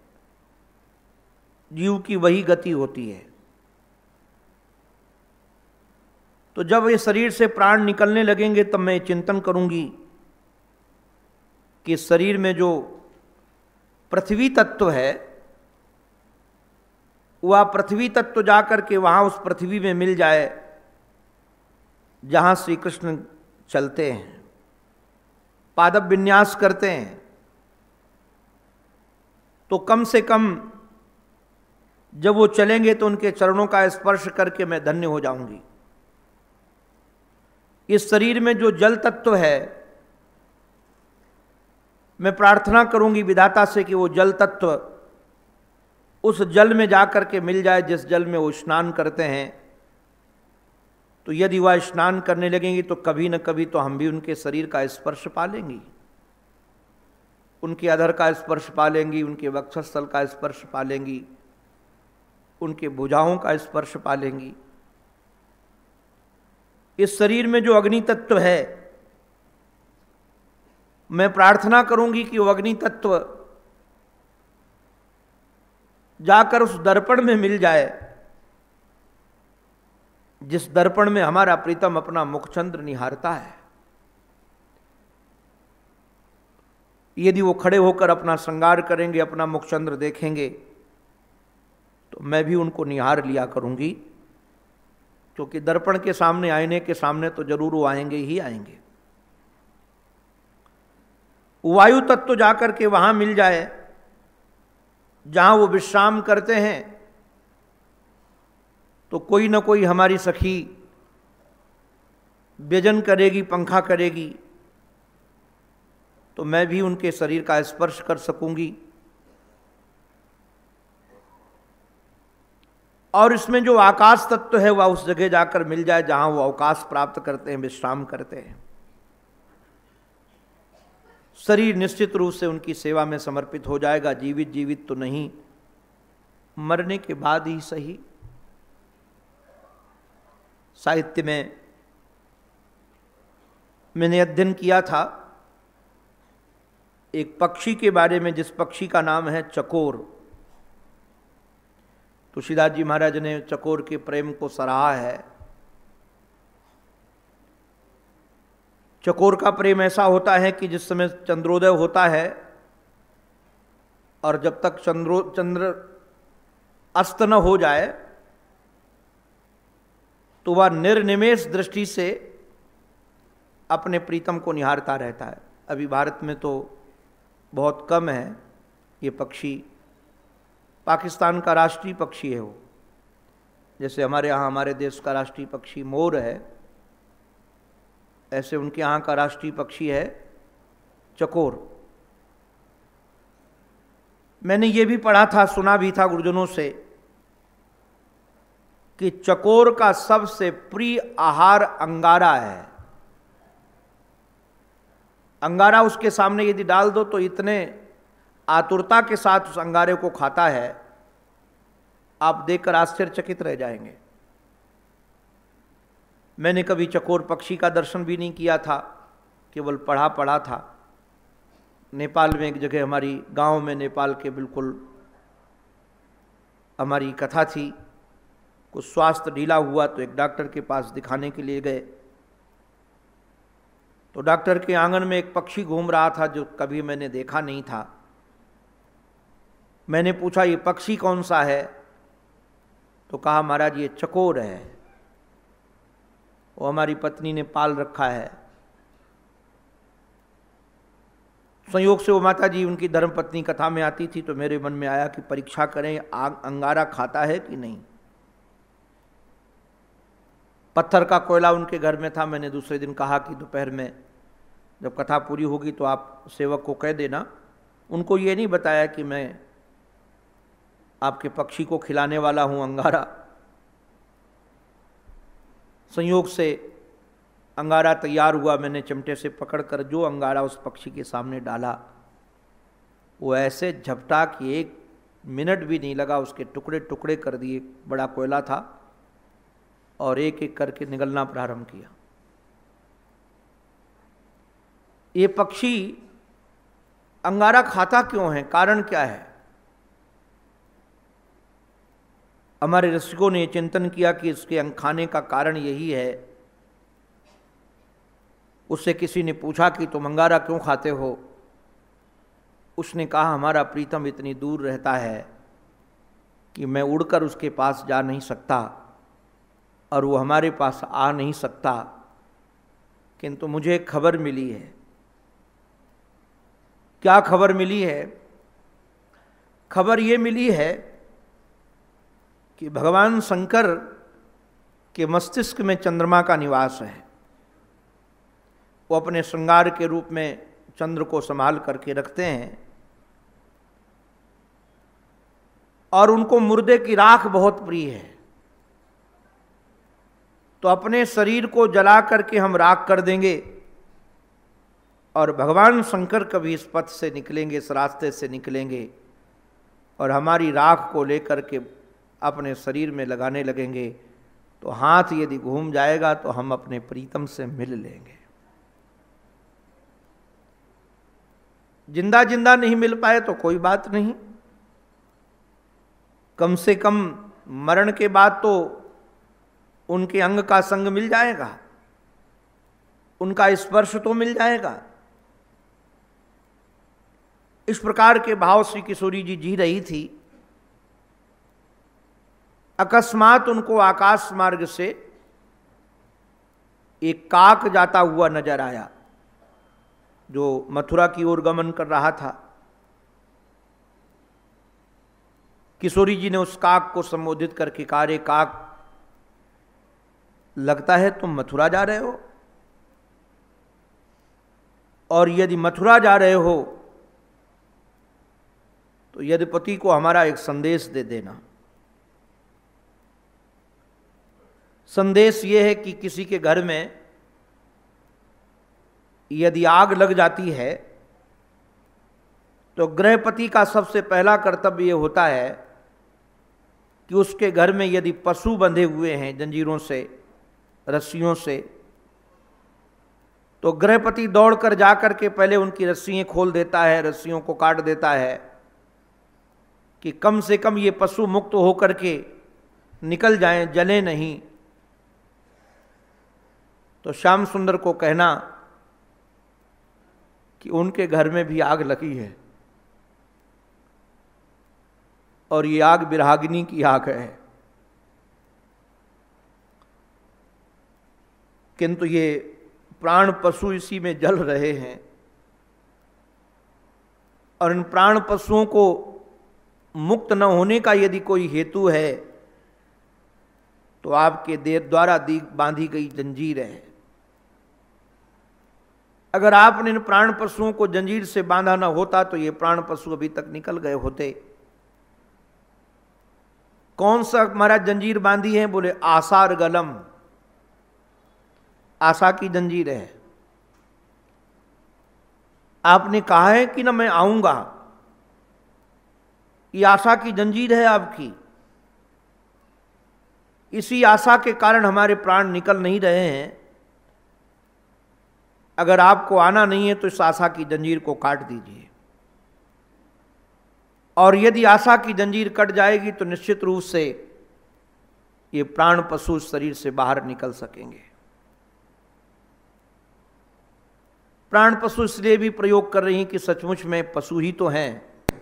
Speaker 1: जीव की वही गति होती है। तो जब ये शरीर से प्राण निकलने लगेंगे तब मैं चिंतन करूंगी कि शरीर में जो पृथ्वी तत्व है, वह पृथ्वी तत्व जाकर के वहां उस पृथ्वी में मिल जाए जहां श्री कृष्ण चलते हैं, पादप विन्यास करते हैं। तो कम से कम जब वो चलेंगे तो उनके चरणों का स्पर्श करके मैं धन्य हो जाऊंगी। इस शरीर में जो जल तत्व है, मैं प्रार्थना करूंगी विधाता से कि वो जल तत्व उस जल में जाकर के मिल जाए जिस जल में वो स्नान करते हैं। तो यदि वह स्नान करने लगेंगी तो कभी न कभी तो हम भी उनके शरीर का स्पर्श पा लेंगी, उनके अधर का स्पर्श पा लेंगी, उनके वक्षस्थल का स्पर्श पा लेंगी, उनके भुजाओं का स्पर्श पा लेंगी। इस शरीर में जो अग्नि तत्व है, मैं प्रार्थना करूंगी कि वो अग्नि तत्व जाकर उस दर्पण में मिल जाए जिस दर्पण में हमारा प्रीतम अपना मुखचंद्र निहारता है। यदि वो खड़े होकर अपना श्रृंगार करेंगे, अपना मुखचंद्र देखेंगे, तो मैं भी उनको निहार लिया करूंगी, क्योंकि दर्पण के सामने, आईने के सामने तो जरूर वो आएंगे ही आएंगे। वायु तत्व जाकर के वहां मिल जाए जहां वो विश्राम करते हैं, तो कोई ना कोई हमारी सखी व्यजन करेगी, पंखा करेगी, तो मैं भी उनके शरीर का स्पर्श कर सकूंगी। और इसमें जो आकाश तत्व है वह उस जगह जाकर मिल जाए जहां वो अवकाश प्राप्त करते हैं, विश्राम करते हैं। शरीर निश्चित रूप से उनकी सेवा में समर्पित हो जाएगा, जीवित जीवित तो नहीं, मरने के बाद ही सही। साहित्य में मैंने अध्ययन किया था एक पक्षी के बारे में, जिस पक्षी का नाम है चकोर। तुलसीदास जी महाराज ने चकोर के प्रेम को सराहा है। चकोर का प्रेम ऐसा होता है कि जिस समय चंद्रोदय होता है और जब तक चंद्रो चंद्र अस्त न हो जाए तो वह निर्निमेष दृष्टि से अपने प्रीतम को निहारता रहता है। अभी भारत में तो बहुत कम है ये पक्षी। पाकिस्तान का राष्ट्रीय पक्षी है वो, जैसे हमारे यहाँ हमारे देश का राष्ट्रीय पक्षी मोर है, ऐसे उनके यहाँ का राष्ट्रीय पक्षी है चकोर। मैंने ये भी पढ़ा था, सुना भी था गुरुजनों से कि चकोर का सबसे प्रिय आहार अंगारा है। अंगारा उसके सामने यदि डाल दो तो इतने आतुरता के साथ उस अंगारे को खाता है, आप देखकर आश्चर्यचकित रह जाएंगे। मैंने कभी चकोर पक्षी का दर्शन भी नहीं किया था, केवल पढ़ा पढ़ा था। नेपाल में एक जगह, हमारी गांव में, नेपाल के बिल्कुल हमारी कथा थी। कुछ स्वास्थ्य ढीला हुआ तो एक डॉक्टर के पास दिखाने के लिए गए, तो डॉक्टर के आंगन में एक पक्षी घूम रहा था जो कभी मैंने देखा नहीं था। मैंने पूछा ये पक्षी कौन सा है, तो कहा महाराज ये चकोर है, वो हमारी पत्नी ने पाल रखा है। संयोग से वो माता जी उनकी धर्मपत्नी कथा में आती थी, तो मेरे मन में आया कि परीक्षा करें आग अंगारा खाता है कि नहीं। पत्थर का कोयला उनके घर में था। मैंने दूसरे दिन कहा कि दोपहर में जब कथा पूरी होगी तो आप सेवक को कह देना। उनको ये नहीं बताया कि मैं आपके पक्षी को खिलाने वाला हूं अंगारा। संयोग से अंगारा तैयार हुआ, मैंने चिमटे से पकड़कर जो अंगारा उस पक्षी के सामने डाला, वो ऐसे झपटा कि एक मिनट भी नहीं लगा, उसके टुकड़े टुकड़े कर दिए। बड़ा कोयला था और एक एक करके निगलना प्रारंभ किया। ये पक्षी अंगारा खाता क्यों है, कारण क्या है? हमारे रसिकों ने चिंतन किया कि इसके खाने का कारण यही है। उससे किसी ने पूछा कि तुम अंगारा क्यों खाते हो? उसने कहा हमारा प्रीतम इतनी दूर रहता है कि मैं उड़कर उसके पास जा नहीं सकता और वो हमारे पास आ नहीं सकता, किंतु मुझे एक खबर मिली है। क्या खबर मिली है? खबर ये मिली है कि भगवान शंकर के मस्तिष्क में चंद्रमा का निवास है। वो अपने श्रृंगार के रूप में चंद्र को संभाल करके रखते हैं और उनको मुर्दे की राख बहुत प्रिय है। तो अपने शरीर को जला करके हम राख कर देंगे और भगवान शंकर कभी इस पथ से निकलेंगे, इस रास्ते से निकलेंगे और हमारी राख को लेकर के अपने शरीर में लगाने लगेंगे, तो हाथ यदि घूम जाएगा तो हम अपने प्रीतम से मिल लेंगे। जिंदा जिंदा नहीं मिल पाए तो कोई बात नहीं, कम से कम मरण के बाद तो उनके अंग का संग मिल जाएगा, उनका स्पर्श तो मिल जाएगा। इस प्रकार के भाव श्री किशोरी जी जी रही थी। अकस्मात उनको आकाश मार्ग से एक काक जाता हुआ नजर आया जो मथुरा की ओर गमन कर रहा था। किशोरी जी ने उस काक को संबोधित करके कहा, रे काक, लगता है तुम मथुरा जा रहे हो, और यदि मथुरा जा रहे हो तो यदुपति को हमारा एक संदेश दे देना। संदेश ये है कि किसी के घर में यदि आग लग जाती है तो गृहपति का सबसे पहला कर्तव्य ये होता है कि उसके घर में यदि पशु बंधे हुए हैं जंजीरों से, रस्सियों से, तो गृहपति दौड़कर जाकर के पहले उनकी रस्सियां खोल देता है, रस्सियों को काट देता है कि कम से कम ये पशु मुक्त होकर के निकल जाएं, जले नहीं। तो श्याम सुंदर को कहना कि उनके घर में भी आग लगी है और ये आग विरागिनी की आग है, किंतु ये प्राण पशु इसी में जल रहे हैं और इन प्राण पशुओं को मुक्त न होने का यदि कोई हेतु है तो आपके देर द्वारा दी बांधी गई जंजीर है। अगर आपने इन प्राण पशुओं को जंजीर से बांधा न होता तो ये प्राण पशु अभी तक निकल गए होते। कौन सा हमारा जंजीर बांधी है? बोले आसार गलम, आशा की जंजीर है। आपने कहा है कि ना मैं आऊंगा, ये आशा की जंजीर है आपकी। इसी आशा के कारण हमारे प्राण निकल नहीं रहे हैं। अगर आपको आना नहीं है तो इस आशा की जंजीर को काट दीजिए, और यदि आशा की जंजीर कट जाएगी तो निश्चित रूप से ये प्राण पशु शरीर से बाहर निकल सकेंगे। प्राण पशु इसलिए भी प्रयोग कर रही हैं कि सचमुच में पशु ही तो हैं।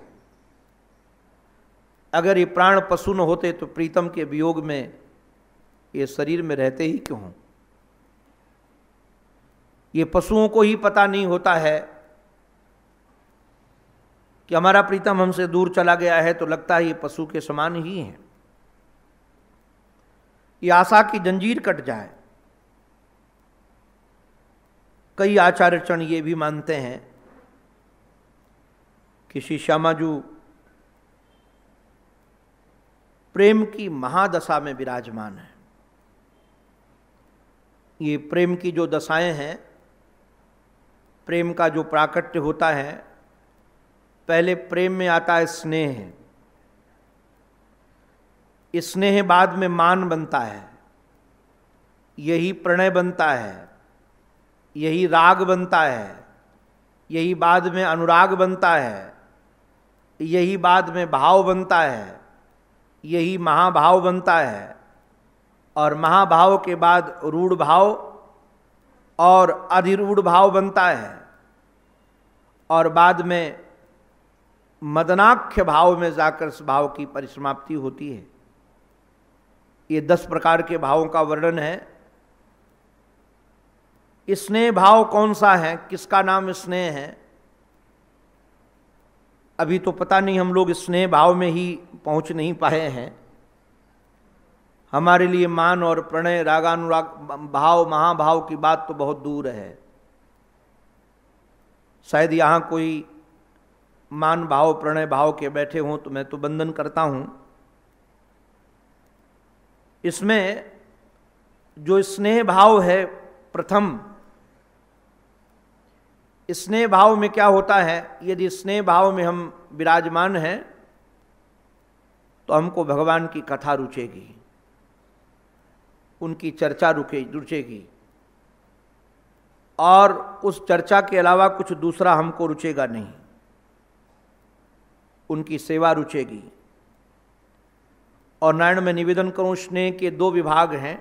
Speaker 1: अगर ये प्राण पशु न होते तो प्रीतम के वियोग में ये शरीर में रहते ही क्यों? ये पशुओं को ही पता नहीं होता है कि हमारा प्रीतम हमसे दूर चला गया है, तो लगता है ये पशु के समान ही है। ये आशा की जंजीर कट जाए। कई आचार्यचरण ये भी मानते हैं कि श्री श्यामाजू प्रेम की महादशा में विराजमान है। ये प्रेम की जो दशाएं हैं, प्रेम का जो प्राकट्य होता है, पहले प्रेम में आता है स्नेह, स्नेह बाद में मान बनता है, यही प्रणय बनता है, यही राग बनता है, यही बाद में अनुराग बनता है, यही बाद में भाव बनता है, यही महाभाव बनता है, और महाभाव के बाद रूढ़ भाव और अधिरूढ़ भाव बनता है, और बाद में मदनाख्य भाव में जाकर इस भाव की परिसमाप्ति होती है। ये दस प्रकार के भावों का वर्णन है। स्नेह भाव कौन सा है, किसका नाम स्नेह है, अभी तो पता नहीं। हम लोग स्नेह भाव में ही पहुंच नहीं पाए हैं। हमारे लिए मान और प्रणय, रागानुराग भाव, महाभाव की बात तो बहुत दूर है। शायद यहाँ कोई मान भाव, प्रणय भाव के बैठे हों तो मैं तो वंदन करता हूं। इसमें जो स्नेह भाव है, प्रथम स्नेह भाव में क्या होता है, यदि स्नेह भाव में हम विराजमान हैं तो हमको भगवान की कथा रुचेगी, उनकी चर्चा रुके रुचेगी, और उस चर्चा के अलावा कुछ दूसरा हमको रुचेगा नहीं। उनकी सेवा रुचेगी। और नारायण में निवेदन करूं, स्नेह के दो विभाग हैं।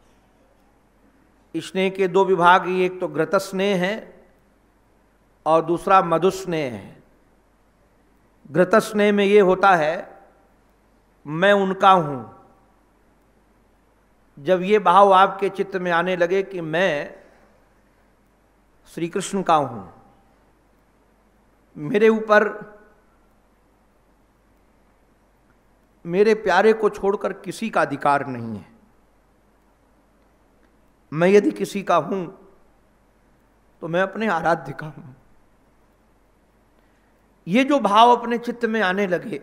Speaker 1: स्नेह के दो विभाग, एक तो घृत स्नेह है और दूसरा मधु स्नेह है। घृत स्नेह में ये होता है मैं उनका हूं। जब ये भाव आपके चित्त में आने लगे कि मैं श्री कृष्ण का हूं, मेरे ऊपर मेरे प्यारे को छोड़कर किसी का अधिकार नहीं है, मैं यदि किसी का हूं तो मैं अपने आराध्य का हूं। ये जो भाव अपने चित्त में आने लगे,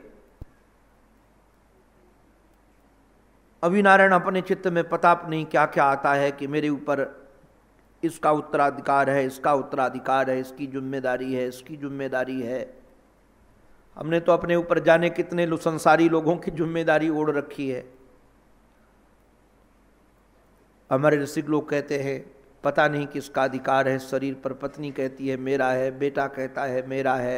Speaker 1: अभी नारायण अपने चित्त में पता नहीं क्या क्या आता है कि मेरे ऊपर इसका उत्तराधिकार है, इसका उत्तराधिकार है, इसकी जिम्मेदारी है, इसकी जिम्मेदारी है। हमने तो अपने ऊपर जाने कितने लो संसारी लोगों की जिम्मेदारी ओढ़ रखी है। हमारे ऋषिक लोग कहते हैं पता नहीं किसका अधिकार है शरीर पर। पत्नी कहती है मेरा है, बेटा कहता है मेरा है,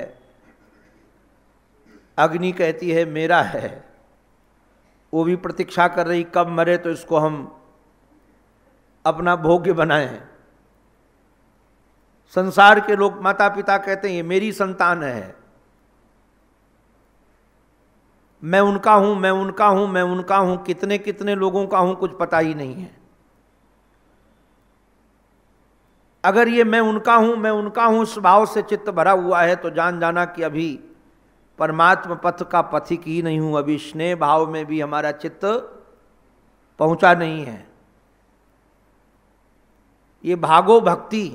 Speaker 1: अग्नि कहती है मेरा है। वो भी प्रतीक्षा कर रही कब मरे तो इसको हम अपना भोग्य बनाएं। संसार के लोग, माता पिता कहते हैं ये मेरी संतान है, मैं उनका हूं, मैं उनका हूं, मैं उनका हूं। कितने कितने लोगों का हूं कुछ पता ही नहीं है। अगर ये मैं उनका हूं, मैं उनका हूं इस भाव से चित्त भरा हुआ है तो जान जाना कि अभी परमात्मा पथ का पथिक ही नहीं हूं। अभी स्नेह भाव में भी हमारा चित्त पहुंचा नहीं है। ये भागो भक्ति,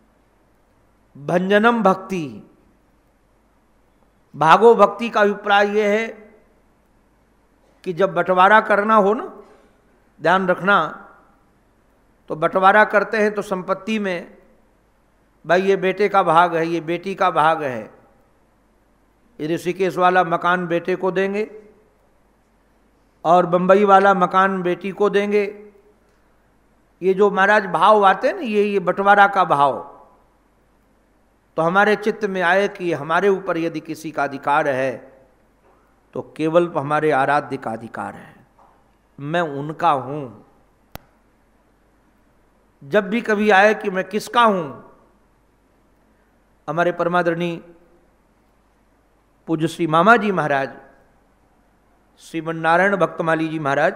Speaker 1: भंजनम भक्ति। भागो भक्ति का अभिप्राय यह है कि जब बंटवारा करना हो ना, ध्यान रखना, तो बंटवारा करते हैं तो संपत्ति में भाई ये बेटे का भाग है, ये बेटी का भाग है, ऋषिकेश वाला मकान बेटे को देंगे और बंबई वाला मकान बेटी को देंगे। ये जो महाराज भाव आते हैं ना, ये ये बंटवारा का भाव, तो हमारे चित्त में आए कि हमारे ऊपर यदि किसी का अधिकार है तो केवल हमारे आराध्य का अधिकार है, मैं उनका हूं। जब भी कभी आए कि मैं किसका हूं, हमारे परमादरणीय पूज्य श्री मामा जी महाराज, श्रीमन नारायण भक्तमाली जी महाराज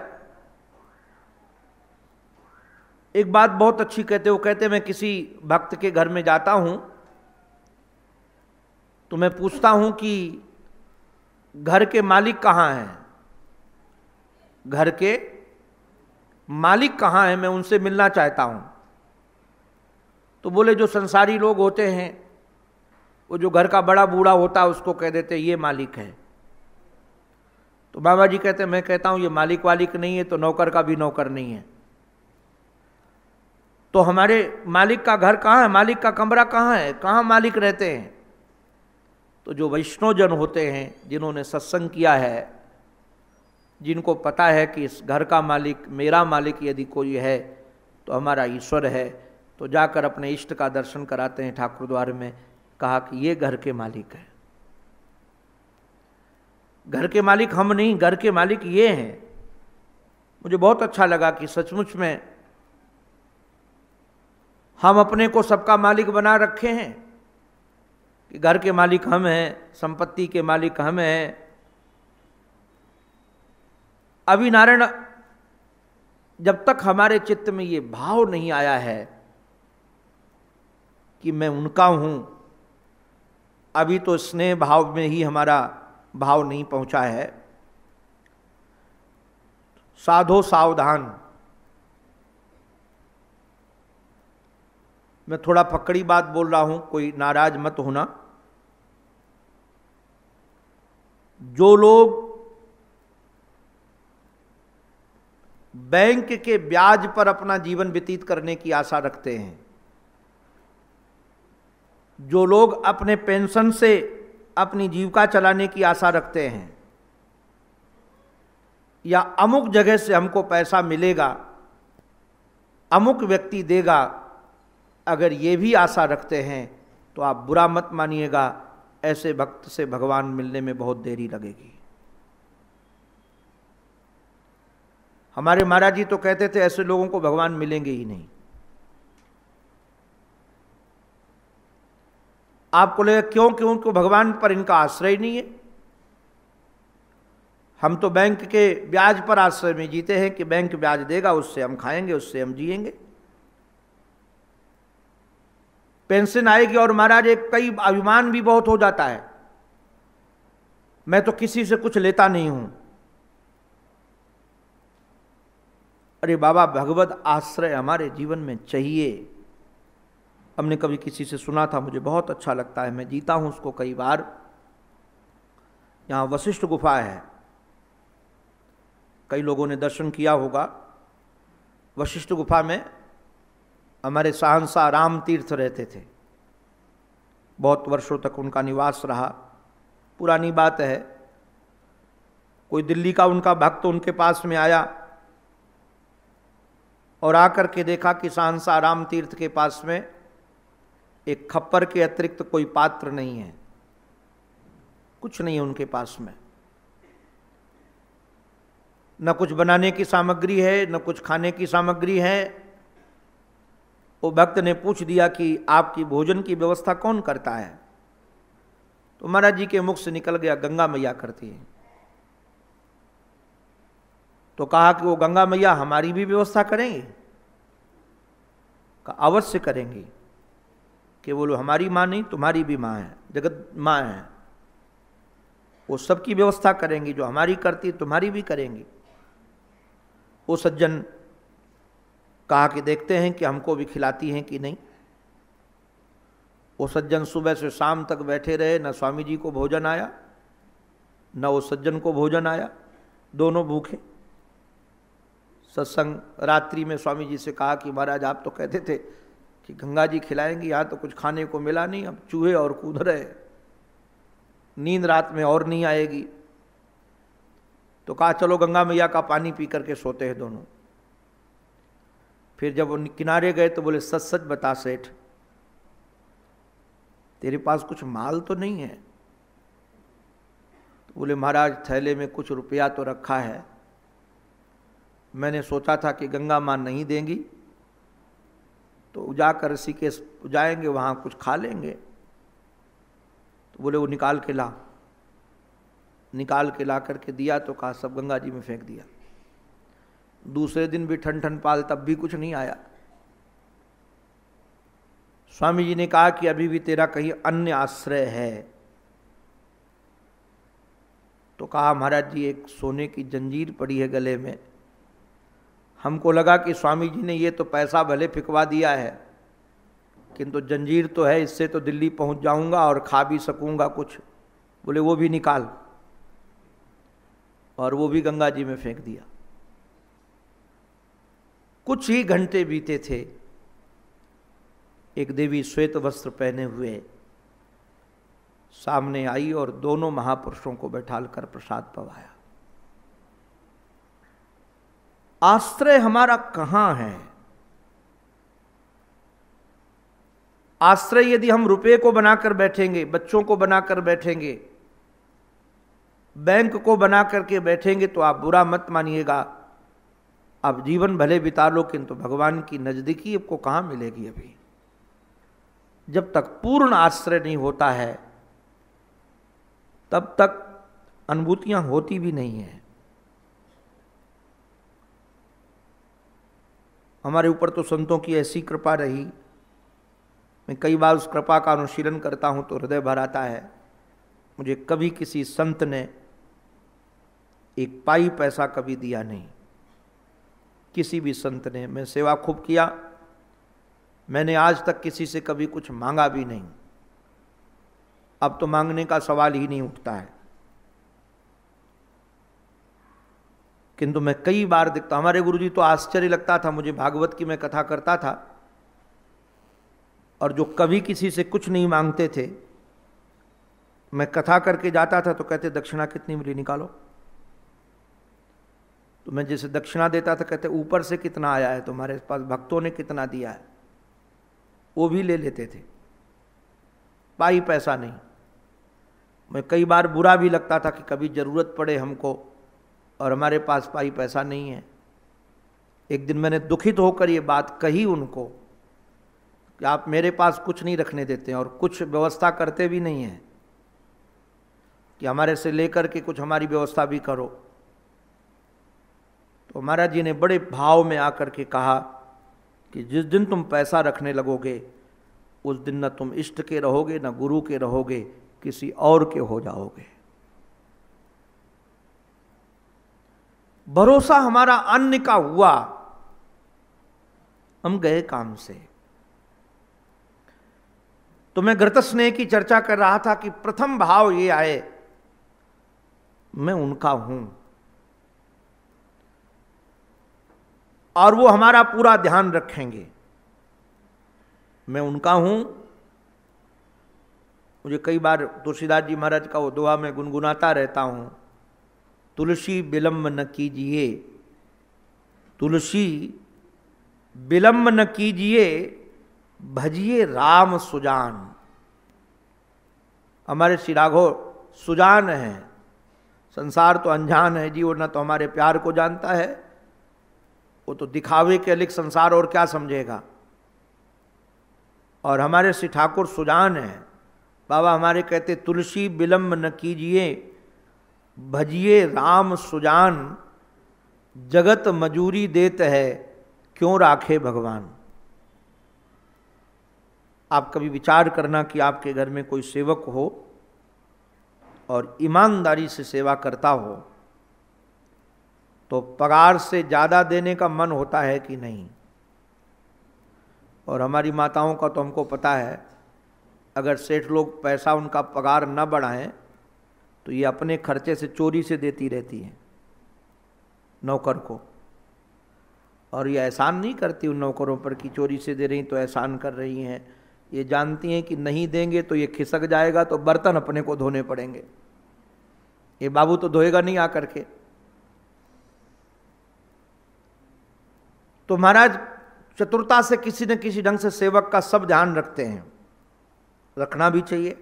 Speaker 1: एक बात बहुत अच्छी कहते, वो कहते मैं किसी भक्त के घर में जाता हूं तो मैं पूछता हूं कि घर के मालिक कहाँ हैं, घर के मालिक कहाँ हैं, मैं उनसे मिलना चाहता हूं। तो बोले जो संसारी लोग होते हैं, वो जो घर का बड़ा बूढ़ा होता है उसको कह देते ये मालिक है। तो बाबा जी कहते मैं कहता हूं ये मालिक वालिक नहीं है तो नौकर का भी नौकर नहीं है। तो हमारे मालिक का घर कहाँ है, मालिक का कमरा कहाँ है, कहाँ मालिक रहते हैं? तो जो वैष्णव जन होते हैं, जिन्होंने सत्संग किया है, जिनको पता है कि इस घर का मालिक, मेरा मालिक यदि कोई है तो हमारा ईश्वर है, तो जाकर अपने इष्ट का दर्शन कराते हैं ठाकुर द्वार में। कहा कि ये घर के मालिक है, घर के मालिक हम नहीं, घर के मालिक ये हैं। मुझे बहुत अच्छा लगा कि सचमुच में हम अपने को सबका मालिक बना रखे हैं कि घर के मालिक हम हैं, संपत्ति के मालिक हम हैं। अभी नारायण, जब तक हमारे चित्त में ये भाव नहीं आया है कि मैं उनका हूं, अभी तो स्नेह भाव में ही हमारा भाव नहीं पहुंचा है। साधो सावधान। मैं थोड़ा फकड़ी बात बोल रहा हूं, कोई नाराज मत होना। जो लोग बैंक के ब्याज पर अपना जीवन व्यतीत करने की आशा रखते हैं, जो लोग अपने पेंशन से अपनी जीविका चलाने की आशा रखते हैं, या अमुक जगह से हमको पैसा मिलेगा, अमुक व्यक्ति देगा, अगर ये भी आशा रखते हैं तो आप बुरा मत मानिएगा, ऐसे भक्त से भगवान मिलने में बहुत देरी लगेगी। हमारे महाराज जी तो कहते थे ऐसे लोगों को भगवान मिलेंगे ही नहीं। आपको लगेगा क्यों क्यों उनको भगवान पर इनका आश्रय नहीं है। हम तो बैंक के ब्याज पर आश्रय में जीते हैं कि बैंक ब्याज देगा, उससे हम खाएंगे, उससे हम जिएंगे। पेंशन आएगी और महाराज एक कई अभिमान भी बहुत हो जाता है, मैं तो किसी से कुछ लेता नहीं हूं। अरे बाबा, भगवत आश्रय हमारे जीवन में चाहिए। हमने कभी किसी से सुना था, मुझे बहुत अच्छा लगता है, मैं जीता हूं उसको कई बार। यहां वशिष्ठ गुफा है, कई लोगों ने दर्शन किया होगा। वशिष्ठ गुफा में हमारे शहंशाह राम तीर्थ रहते थे, बहुत वर्षों तक उनका निवास रहा। पुरानी बात है, कोई दिल्ली का उनका भक्त उनके पास में आया और आकर के देखा कि शहंशाह राम तीर्थ के पास में एक खप्पर के अतिरिक्त कोई पात्र नहीं है, कुछ नहीं है उनके पास में, न कुछ बनाने की सामग्री है, न कुछ खाने की सामग्री है। वो भक्त ने पूछ दिया कि आपकी भोजन की व्यवस्था कौन करता है? तो महाराज जी के मुख से निकल गया, गंगा मैया करती है। तो कहा कि वो गंगा मैया हमारी भी व्यवस्था करेंगे? कहा अवश्य करेंगी, कि बोलो हमारी माँ नहीं, तुम्हारी भी माँ है, जगत माँ है, वो सबकी व्यवस्था करेंगी, जो हमारी करती तुम्हारी भी करेंगी। वो सज्जन कहा कि देखते हैं कि हमको भी खिलाती हैं कि नहीं। वो सज्जन सुबह से शाम तक बैठे रहे, न स्वामी जी को भोजन आया, न वो सज्जन को भोजन आया, दोनों भूखे। सत्संग रात्रि में स्वामी जी से कहा कि महाराज आप तो कहते थे कि गंगा जी खिलाएंगी, यहाँ तो कुछ खाने को मिला नहीं, अब चूहे और कूद रहे। नींद रात में और नहीं आएगी। तो कहा चलो गंगा मैया का पानी पी करके सोते हैं दोनों। फिर जब वो किनारे गए तो बोले सच सच बता सेठ, तेरे पास कुछ माल तो नहीं है? तो बोले महाराज थैले में कुछ रुपया तो रखा है, मैंने सोचा था कि गंगा माँ नहीं देंगी तो जाकर ऋषिकेश जाएंगे, वहाँ कुछ खा लेंगे। तो बोले वो निकाल के ला। निकाल के ला करके दिया तो कहा सब गंगा जी में फेंक दिया। दूसरे दिन भी ठन ठन पाल, तब भी कुछ नहीं आया। स्वामी जी ने कहा कि अभी भी तेरा कहीं अन्य आश्रय है? तो कहा महाराज जी एक सोने की जंजीर पड़ी है गले में। हमको लगा कि स्वामी जी ने ये तो पैसा भले फिकवा दिया है, किंतु जंजीर तो है, इससे तो दिल्ली पहुंच जाऊंगा और खा भी सकूंगा कुछ। बोले वो भी निकाल, और वो भी गंगा जी में फेंक दिया। कुछ ही घंटे बीते थे, एक देवी श्वेत वस्त्र पहने हुए सामने आई और दोनों महापुरुषों को बैठालकर प्रसाद पवाया। आश्रय हमारा कहां है? आश्रय यदि हम रुपये को बनाकर बैठेंगे, बच्चों को बनाकर बैठेंगे, बैंक को बना करके बैठेंगे तो आप बुरा मत मानिएगा, आप जीवन भले बिता लो, किंतु भगवान की नजदीकी आपको कहां मिलेगी? अभी जब तक पूर्ण आश्रय नहीं होता है तब तक अनुभूतियां होती भी नहीं है। हमारे ऊपर तो संतों की ऐसी कृपा रही, मैं कई बार उस कृपा का अनुशीलन करता हूं तो हृदय भर आता है। मुझे कभी किसी संत ने एक पाई पैसा कभी दिया नहीं, किसी भी संत ने। मैं सेवा खूब किया, मैंने आज तक किसी से कभी कुछ मांगा भी नहीं। अब तो मांगने का सवाल ही नहीं उठता है। किंतु मैं कई बार देखता, हमारे गुरुजी तो आश्चर्य लगता था मुझे, भागवत की मैं कथा करता था और जो कभी किसी से कुछ नहीं मांगते थे, मैं कथा करके जाता था तो कहते दक्षिणा कितनी मिली निकालो। तो मैं जैसे दक्षिणा देता था कहते ऊपर से कितना आया है तुम्हारे पास, भक्तों ने कितना दिया है, वो भी ले लेते थे, पाई पैसा नहीं। मैं कई बार बुरा भी लगता था कि कभी जरूरत पड़े हमको और हमारे पास पाई पैसा नहीं है। एक दिन मैंने दुखित होकर ये बात कही उनको कि आप मेरे पास कुछ नहीं रखने देते हैं और कुछ व्यवस्था करते भी नहीं हैं कि हमारे से लेकर के कुछ हमारी व्यवस्था भी करो। तो महाराज जी ने बड़े भाव में आकर के कहा कि जिस दिन तुम पैसा रखने लगोगे उस दिन न तुम इष्ट के रहोगे न गुरु के रहोगे, किसी और के हो जाओगे। भरोसा हमारा अन्य का हुआ, हम गए काम से। तो मैं घृतस्नेह की चर्चा कर रहा था कि प्रथम भाव ये आए, मैं उनका हूं और वो हमारा पूरा ध्यान रखेंगे। मैं उनका हूं। मुझे कई बार तुलसीदास जी महाराज का वो दुआ मैं गुनगुनाता रहता हूं, तुलसी विलंब न कीजिए, तुलसी विलंब न कीजिए, भजिए राम सुजान। हमारे श्री राघव सुजान हैं, संसार तो अनजान है जी, वो न तो हमारे प्यार को जानता है, वो तो दिखावे के लिख संसार और क्या समझेगा। और हमारे श्री ठाकुर सुजान हैं, बाबा हमारे कहते तुलसी विलंब न कीजिए, भजिए राम सुजान, जगत मजूरी देत है, क्यों राखे भगवान। आप कभी विचार करना कि आपके घर में कोई सेवक हो और ईमानदारी से सेवा करता हो तो पगार से ज़्यादा देने का मन होता है कि नहीं। और हमारी माताओं का तो हमको पता है, अगर सेठ लोग पैसा उनका पगार न बढ़ाएं तो ये अपने खर्चे से चोरी से देती रहती हैं नौकर को। और ये एहसान नहीं करती उन नौकरों पर कि चोरी से दे रही तो एहसान कर रही हैं, ये जानती हैं कि नहीं देंगे तो ये खिसक जाएगा, तो बर्तन अपने को धोने पड़ेंगे, ये बाबू तो धोएगा नहीं आकर के। तो महाराज चतुरता से किसी न किसी ढंग से सेवक का सब ध्यान रखते हैं, रखना भी चाहिए।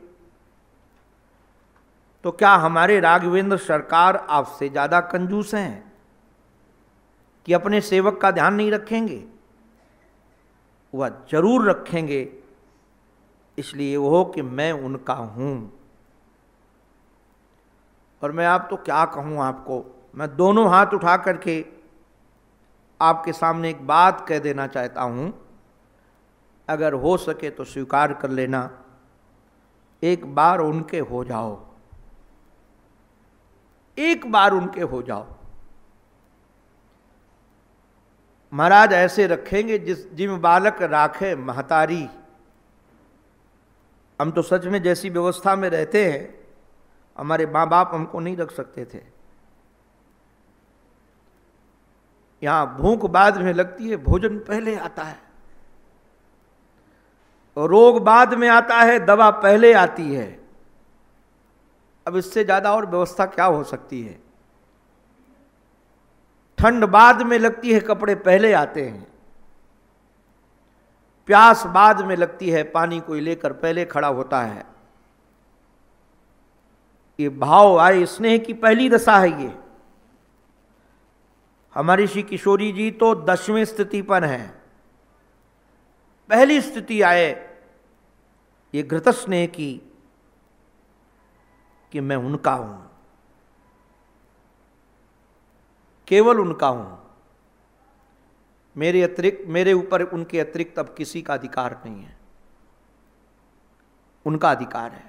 Speaker 1: तो क्या हमारे राघवेंद्र सरकार आपसे ज्यादा कंजूस हैं कि अपने सेवक का ध्यान नहीं रखेंगे? वह जरूर रखेंगे, इसलिए वो कि मैं उनका हूं। और मैं आप तो क्या कहूं आपको, मैं दोनों हाथ उठा करके आपके सामने एक बात कह देना चाहता हूं, अगर हो सके तो स्वीकार कर लेना, एक बार उनके हो जाओ, एक बार उनके हो जाओ। महाराज ऐसे रखेंगे जिस जिम बालक राखे महतारी। हम तो सच में जैसी व्यवस्था में रहते हैं, हमारे माँ बाप हमको नहीं रख सकते थे। यहां भूख बाद में लगती है, भोजन पहले आता है, रोग बाद में आता है, दवा पहले आती है। अब इससे ज्यादा और व्यवस्था क्या हो सकती है? ठंड बाद में लगती है, कपड़े पहले आते हैं। प्यास बाद में लगती है, पानी कोई लेकर पहले खड़ा होता है। ये भाव आए, स्नेह की पहली दशा है ये। हमारी श्री किशोरी जी तो दसवें स्थिति पर हैं। पहली स्थिति आए ये घृत स्नेह की, कि मैं उनका हूं, केवल उनका हूं, मेरे अतिरिक्त, मेरे ऊपर उनके अतिरिक्त अब किसी का अधिकार नहीं है, उनका अधिकार है।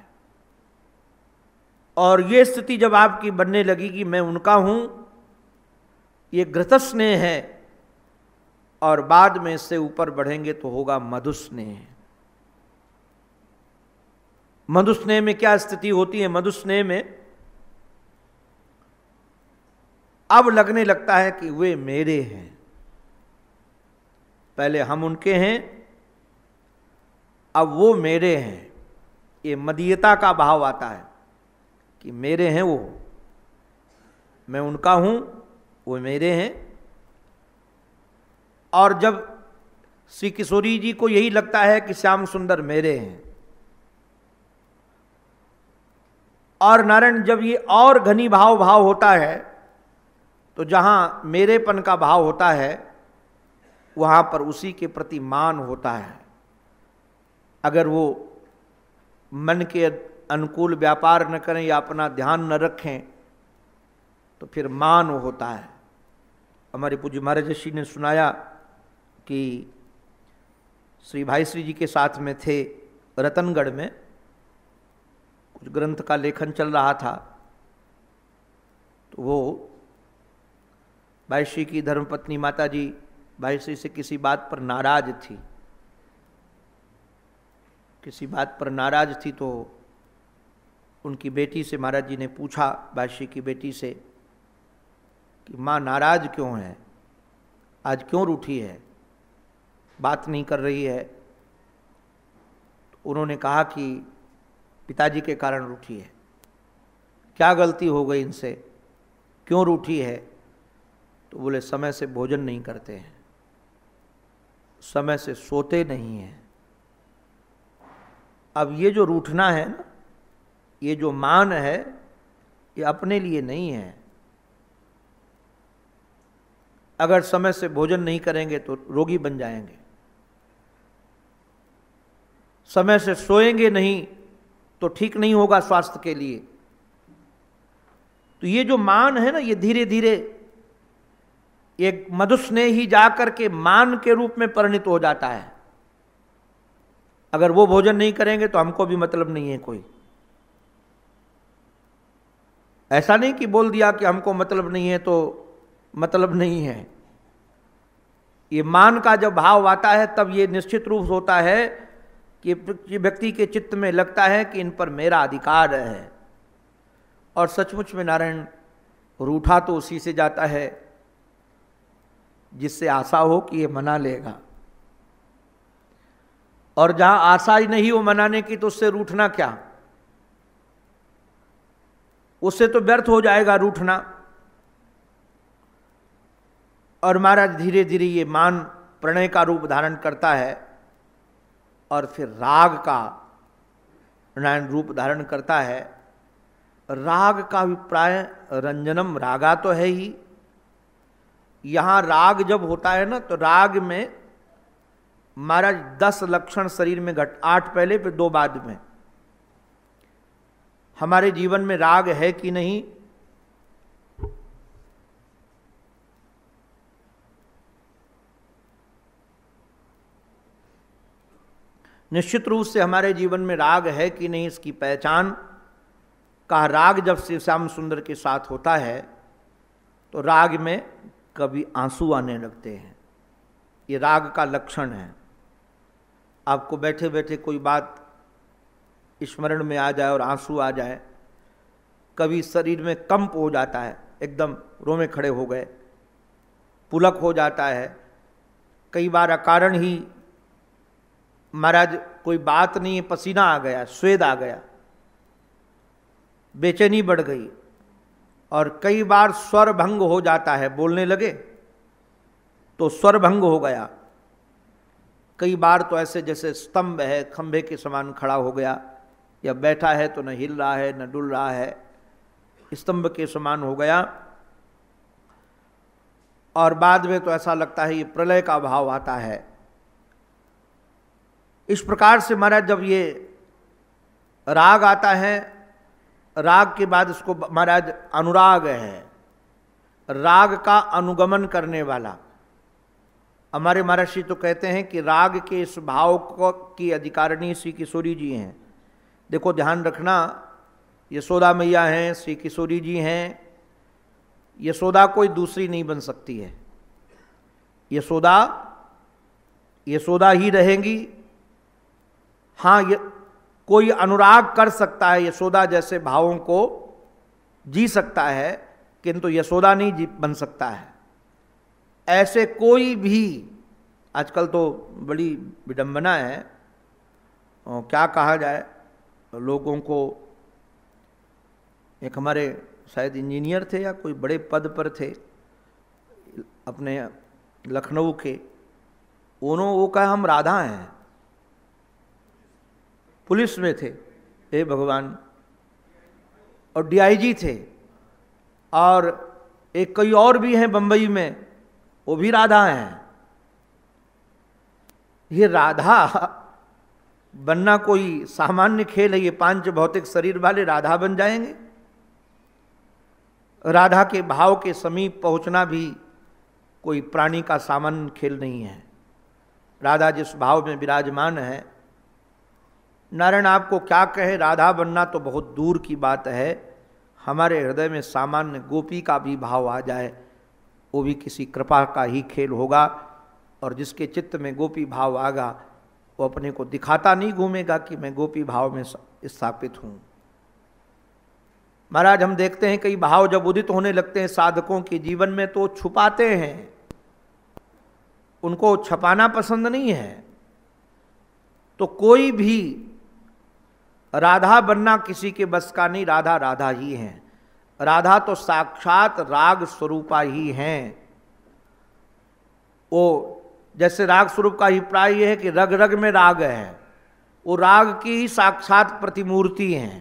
Speaker 1: और यह स्थिति जब आपकी बनने लगी कि मैं उनका हूं, ये घृत स्नेह है, और बाद में इससे ऊपर बढ़ेंगे तो होगा मधुस्नेह। मधुस्नेह में क्या स्थिति होती है? मधुस्नेह में अब लगने लगता है कि वे मेरे हैं। पहले हम उनके हैं, अब वो मेरे हैं। ये मदीयता का भाव आता है कि मेरे हैं वो, मैं उनका हूं, वो मेरे हैं। और जब श्री किशोरी जी को यही लगता है कि श्याम सुंदर मेरे हैं, और नारायण जब ये और घनी भाव भाव होता है, तो जहां मेरेपन का भाव होता है वहां पर उसी के प्रति मान होता है। अगर वो मन के अनुकूल व्यापार न करें या अपना ध्यान न रखें तो फिर मान होता है। हमारे पूज्य महाराज श्री ने सुनाया कि श्री भाई श्री जी के साथ में थे रतनगढ़ में, कुछ ग्रंथ का लेखन चल रहा था, तो वो भाई श्री की धर्मपत्नी माता जी भाई श्री से किसी बात पर नाराज थी, किसी बात पर नाराज थी। तो उनकी बेटी से महाराज जी ने पूछा, भाई श्री की बेटी से, कि माँ नाराज क्यों है, आज क्यों रूठी है, बात नहीं कर रही है? तो उन्होंने कहा कि पिताजी के कारण रूठी है। क्या गलती हो गई इनसे, क्यों रूठी है? तो बोले समय से भोजन नहीं करते हैं, समय से सोते नहीं हैं। अब ये जो रूठना है ना, ये जो मान है, ये अपने लिए नहीं है। अगर समय से भोजन नहीं करेंगे तो रोगी बन जाएंगे, समय से सोएंगे नहीं तो ठीक नहीं होगा स्वास्थ्य के लिए। तो ये जो मान है ना, ये धीरे धीरे एक मधुस्नेह ही जाकर के मान के रूप में परिणित हो जाता है। अगर वो भोजन नहीं करेंगे तो हमको भी मतलब नहीं है कोई। ऐसा नहीं कि बोल दिया कि हमको मतलब नहीं है तो मतलब नहीं है। ये मान का जब भाव आता है तब ये निश्चित रूप होता है कि व्यक्ति के चित्त में लगता है कि इन पर मेरा अधिकार है। और सचमुच में नारायण रूठा तो उसी से जाता है जिससे आशा हो कि ये मना लेगा। और जहां आशा ही नहीं हो मनाने की तो उससे रूठना क्या, उससे तो व्यर्थ हो जाएगा रूठना। और महाराज धीरे धीरे ये मान प्रणय का रूप धारण करता है और फिर राग का नारायण रूप धारण करता है। राग का अभिप्राय रंजनम रागा तो है ही। यहां राग जब होता है ना तो राग में महाराज दस लक्षण शरीर में घट, आठ पहले फिर दो बाद में। हमारे जीवन में राग है कि नहीं, निश्चित रूप से हमारे जीवन में राग है कि नहीं इसकी पहचान का, राग जब श्री श्याम सुंदर के साथ होता है तो राग में कभी आंसू आने लगते हैं। ये राग का लक्षण है। आपको बैठे बैठे कोई बात स्मरण में आ जाए और आंसू आ जाए, कभी शरीर में कंप हो जाता है, एकदम रोमे खड़े हो गए, पुलक हो जाता है। कई बार अकारण ही महाराज कोई बात नहीं, पसीना आ गया, स्वेद आ गया, बेचैनी बढ़ गई। और कई बार स्वर भंग हो जाता है, बोलने लगे तो स्वर भंग हो गया। कई बार तो ऐसे जैसे स्तंभ है, खंभे के समान खड़ा हो गया, या बैठा है तो न हिल रहा है न डुल रहा है, स्तंभ के समान हो गया। और बाद में तो ऐसा लगता है ये प्रलय का भाव आता है। इस प्रकार से महाराज जब ये राग आता है, राग के बाद इसको महाराज अनुराग है, राग का अनुगमन करने वाला। हमारे महर्षि तो कहते हैं कि राग के इस भाव को की अधिकारिणी श्री किशोरी जी हैं। देखो ध्यान रखना, यशोदा मैया हैं, श्री किशोरी जी हैं। यशोदा कोई दूसरी नहीं बन सकती है। यशोदा यशोदा ही रहेंगी। हाँ, ये कोई अनुराग कर सकता है, यशोदा जैसे भावों को जी सकता है, किंतु यशोदा नहीं जी बन सकता है। ऐसे कोई भी, आजकल तो बड़ी विडंबना है, और क्या कहा जाए, लोगों को, एक हमारे शायद इंजीनियर थे या कोई बड़े पद पर थे अपने लखनऊ के, उन्होंने वो कहा हम राधा हैं, पुलिस में थे, हे भगवान, और डीआईजी थे, और एक कई और भी हैं बंबई में, वो भी राधा हैं। ये राधा बनना कोई सामान्य खेल है? ये पांच भौतिक शरीर वाले राधा बन जाएंगे? राधा के भाव के समीप पहुंचना भी कोई प्राणी का सामान्य खेल नहीं है। राधा जिस भाव में विराजमान है, नारायण आपको क्या कहे, राधा बनना तो बहुत दूर की बात है। हमारे हृदय में सामान्य गोपी का भी भाव आ जाए, वो भी किसी कृपा का ही खेल होगा। और जिसके चित्त में गोपी भाव आगा, वो अपने को दिखाता नहीं घूमेगा कि मैं गोपी भाव में स्थापित हूं। महाराज हम देखते हैं कई भाव जब उदित होने लगते हैं साधकों के जीवन में, तो छुपाते हैं, उनको छपाना पसंद नहीं है। तो कोई भी राधा बनना किसी के बस का नहीं, राधा राधा ही है। राधा तो साक्षात राग स्वरूपा ही हैं। वो जैसे राग स्वरूप का अभिप्राय यह है कि रग रग में राग है, वो राग की ही साक्षात प्रतिमूर्ति हैं।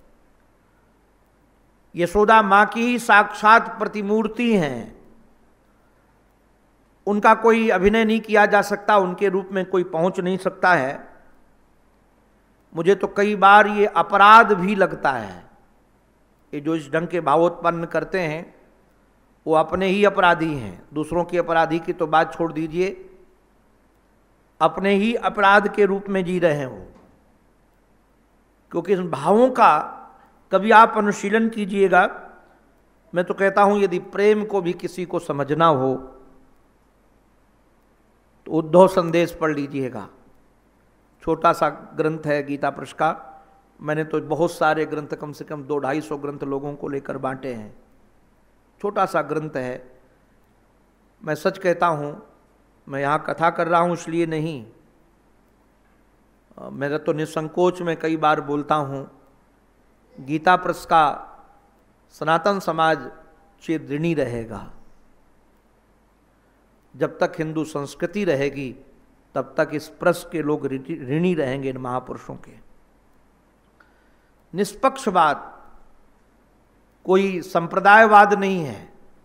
Speaker 1: यशोदा मां की ही साक्षात प्रतिमूर्ति हैं। उनका कोई अभिनय नहीं किया जा सकता, उनके रूप में कोई पहुंच नहीं सकता है। मुझे तो कई बार ये अपराध भी लगता है, ये जो इस ढंग के भावोत्पन्न करते हैं वो अपने ही अपराधी हैं। दूसरों के अपराधी की तो बात छोड़ दीजिए, अपने ही अपराध के रूप में जी रहे हैं वो। क्योंकि इन भावों का कभी आप अनुशीलन कीजिएगा। मैं तो कहता हूं यदि प्रेम को भी किसी को समझना हो तो उद्धव संदेश पढ़ लीजिएगा। छोटा सा ग्रंथ है गीता प्रश का, मैंने तो बहुत सारे ग्रंथ, कम से कम दो ढाई सौ ग्रंथ लोगों को लेकर बांटे हैं। छोटा सा ग्रंथ है। मैं सच कहता हूं, मैं यहाँ कथा कर रहा हूं इसलिए नहीं, मेरा तो निसंकोच में कई बार बोलता हूँ, गीता प्रेस का सनातन समाज चिर ऋणी रहेगा। जब तक हिंदू संस्कृति रहेगी तब तक इस प्रेस के लोग ऋणी रहेंगे इन महापुरुषों के। निष्पक्ष बात, कोई संप्रदायवाद नहीं है।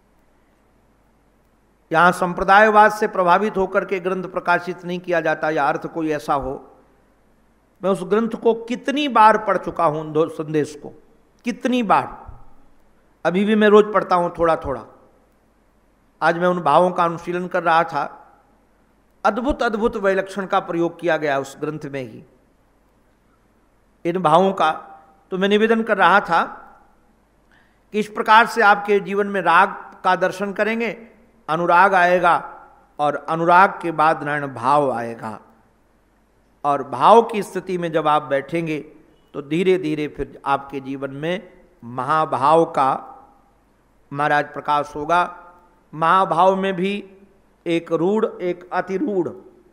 Speaker 1: यहां संप्रदायवाद से प्रभावित होकर के ग्रंथ प्रकाशित नहीं किया जाता, या अर्थ कोई ऐसा हो। मैं उस ग्रंथ को कितनी बार पढ़ चुका हूं, संदेश को कितनी बार, अभी भी मैं रोज पढ़ता हूं थोड़ा थोड़ा। आज मैं उन भावों का अनुशीलन कर रहा था, अद्भुत अद्भुत वैलक्षण का प्रयोग किया गया उस ग्रंथ में ही इन भावों का। तो मैं निवेदन कर रहा था कि इस प्रकार से आपके जीवन में राग का दर्शन करेंगे, अनुराग आएगा, और अनुराग के बाद नारायण भाव आएगा। और भाव की स्थिति में जब आप बैठेंगे तो धीरे धीरे फिर आपके जीवन में महाभाव का महाराज प्रकाश होगा। महाभाव में भी एक रूढ़ एक अतिरूढ़,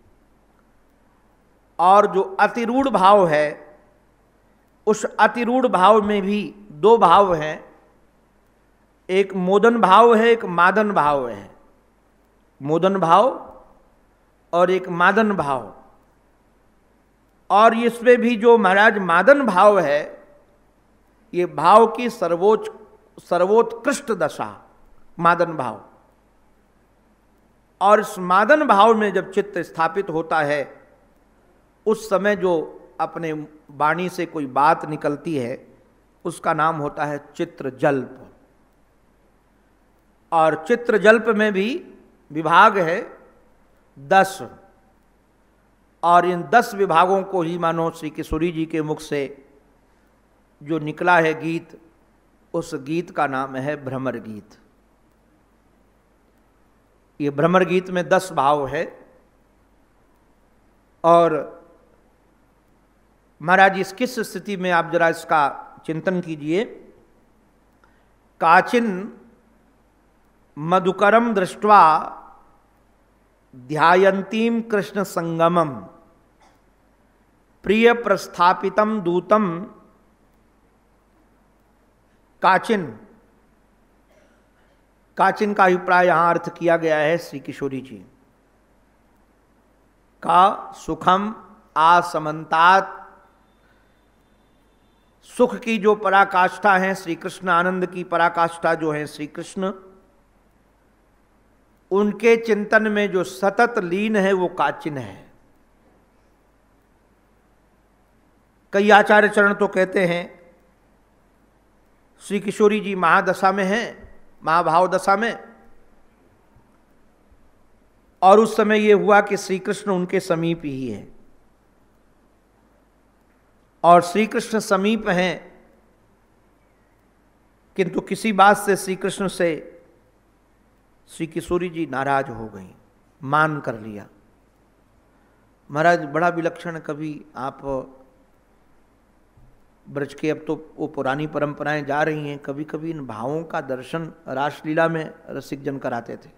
Speaker 1: और जो अतिरूढ़ भाव है उस अतिरूढ़ भाव में भी दो भाव हैं, एक मोदन भाव है, एक मादन भाव है। मोदन भाव और एक मादन भाव। और इसमें भी जो महाराज मादन भाव है, ये भाव की सर्वोच्च सर्वोत्कृष्ट दशा मादन भाव। और इस मादन भाव में जब चित्त स्थापित होता है, उस समय जो अपने वाणी से कोई बात निकलती है उसका नाम होता है चित्रजल्प। और चित्रजल्प में भी विभाग है दस, और इन दस विभागों को ही मानो श्री किशोरी जी के मुख से जो निकला है गीत, उस गीत का नाम है भ्रमर गीत। ये भ्रमर गीत में दस भाव है। और महाराज इस किस स्थिति में आप जरा इसका चिंतन कीजिए। काचिन मधुकरम दृष्ट्वा ध्यायन्तीम कृष्ण संगमम प्रिय प्रस्थापितम दूतम। काचिन, काचिन का अभिप्राय यहां अर्थ किया गया है श्री किशोरी जी का सुखम आसमंतात। सुख की जो पराकाष्ठा है श्री कृष्ण, आनंद की पराकाष्ठा जो है श्री कृष्ण, उनके चिंतन में जो सतत लीन है वो काचिन है। कई आचार्य चरण तो कहते हैं श्री किशोरी जी महादशा में हैं, महाभाव दशा में, और उस समय यह हुआ कि श्री कृष्ण उनके समीप ही है। और श्री कृष्ण समीप हैं, किंतु किसी बात से श्री कृष्ण से श्री किशोरी जी नाराज हो गई, मान कर लिया। महाराज बड़ा विलक्षण, कभी आप ब्रज के, अब तो वो पुरानी परंपराएं जा रही हैं, कभी कभी इन भावों का दर्शन रासलीला में रसिक जन कराते थे।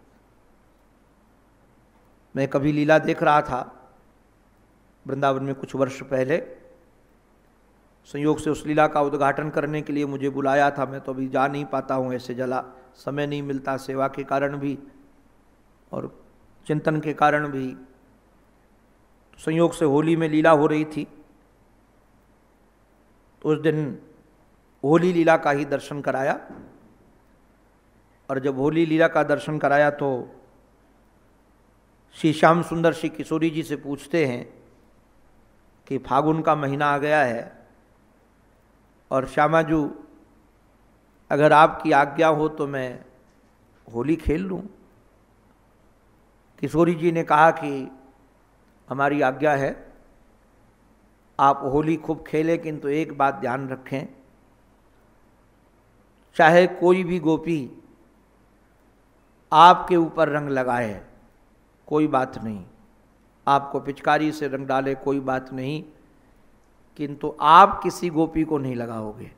Speaker 1: मैं कभी लीला देख रहा था वृंदावन में कुछ वर्ष पहले, संयोग से उस लीला का उद्घाटन करने के लिए मुझे बुलाया था। मैं तो अभी जा नहीं पाता हूँ, ऐसे जला समय नहीं मिलता, सेवा के कारण भी और चिंतन के कारण भी। तो संयोग से होली में लीला हो रही थी, तो उस दिन होली लीला का ही दर्शन कराया। और जब होली लीला का दर्शन कराया तो श्री श्याम सुंदर श्री किशोरी जी से पूछते हैं कि फागुन का महीना आ गया है और श्यामाजू अगर आपकी आज्ञा हो तो मैं होली खेल लूं। किशोरी जी ने कहा कि हमारी आज्ञा है, आप होली खूब खेलें, किंतु एक बात ध्यान रखें, चाहे कोई भी गोपी आपके ऊपर रंग लगाए कोई बात नहीं, आपको पिचकारी से रंग डाले कोई बात नहीं, किंतु आप किसी गोपी को नहीं लगाओगे।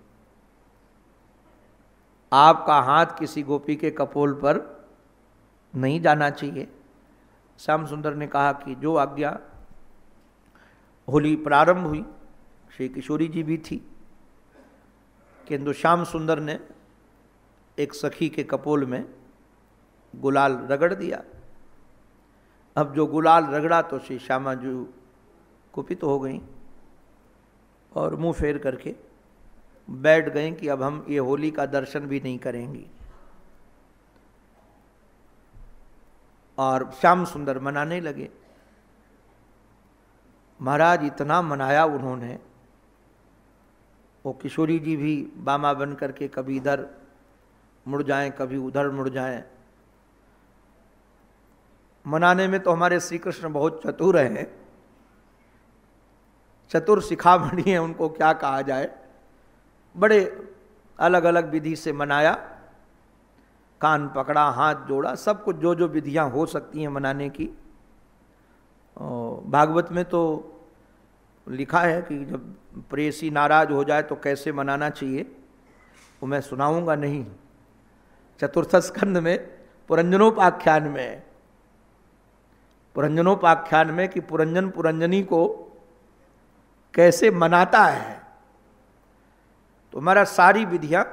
Speaker 1: आपका हाथ किसी गोपी के कपोल पर नहीं जाना चाहिए। श्याम सुंदर ने कहा कि जो आज्ञा। होली प्रारंभ हुई। श्री किशोरी जी भी थी, किंतु श्याम सुंदर ने एक सखी के कपोल में गुलाल रगड़ दिया। अब जो गुलाल रगड़ा तो श्री श्यामा जी कुपित तो हो गई और मुंह फेर करके बैठ गए कि अब हम ये होली का दर्शन भी नहीं करेंगी। और श्याम सुंदर मनाने लगे। महाराज इतना मनाया उन्होंने, वो किशोरी जी भी बामा बन करके कभी इधर मुड़ जाएं, कभी उधर मुड़ जाएं। मनाने में तो हमारे श्री कृष्ण बहुत चतुर हैं, चतुर शिखामणि हैं, उनको क्या कहा जाए। बड़े अलग अलग विधि से मनाया, कान पकड़ा, हाथ जोड़ा, सब कुछ जो जो विधियां हो सकती हैं मनाने की। भागवत में तो लिखा है कि जब प्रेयसी नाराज हो जाए तो कैसे मनाना चाहिए, वो मैं सुनाऊंगा नहीं। चतुर्थ स्कंद में पुरंजनोपाख्यान में पुरंजनोपाख्यान में कि पुरंजन पुरंजनी को कैसे मनाता है। तो हमारा सारी विधियां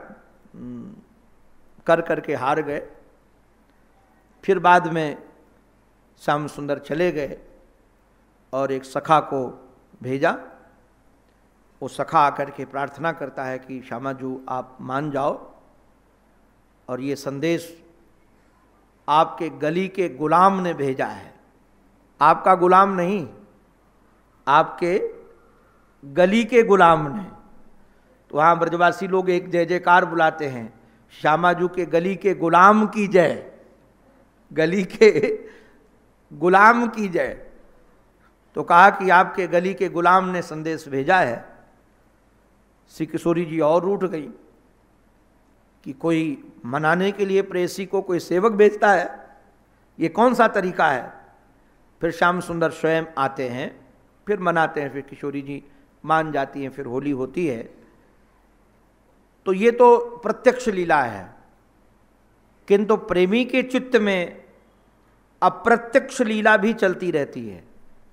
Speaker 1: कर करके हार गए। फिर बाद में श्याम सुंदर चले गए और एक सखा को भेजा। वो सखा आकर के प्रार्थना करता है कि श्यामा जी आप मान जाओ और ये संदेश आपके गली के गुलाम ने भेजा है। आपका गुलाम नहीं, आपके गली के गुलाम ने। तो वहाँ ब्रजवासी लोग एक जय जयकार बुलाते हैं, श्यामा जी के गली के गुलाम की जय, गली के गुलाम की जय। तो कहा कि आपके गली के गुलाम ने संदेश भेजा है। श्री किशोरी जी और रूठ गई कि कोई मनाने के लिए प्रेयसी को कोई सेवक भेजता है, ये कौन सा तरीका है। फिर श्याम सुंदर स्वयं आते हैं, फिर मनाते हैं, फिर किशोरी जी मान जाती हैं, फिर होली होती है। तो ये तो प्रत्यक्ष लीला है, किंतु प्रेमी के चित्त में अप्रत्यक्ष लीला भी चलती रहती है।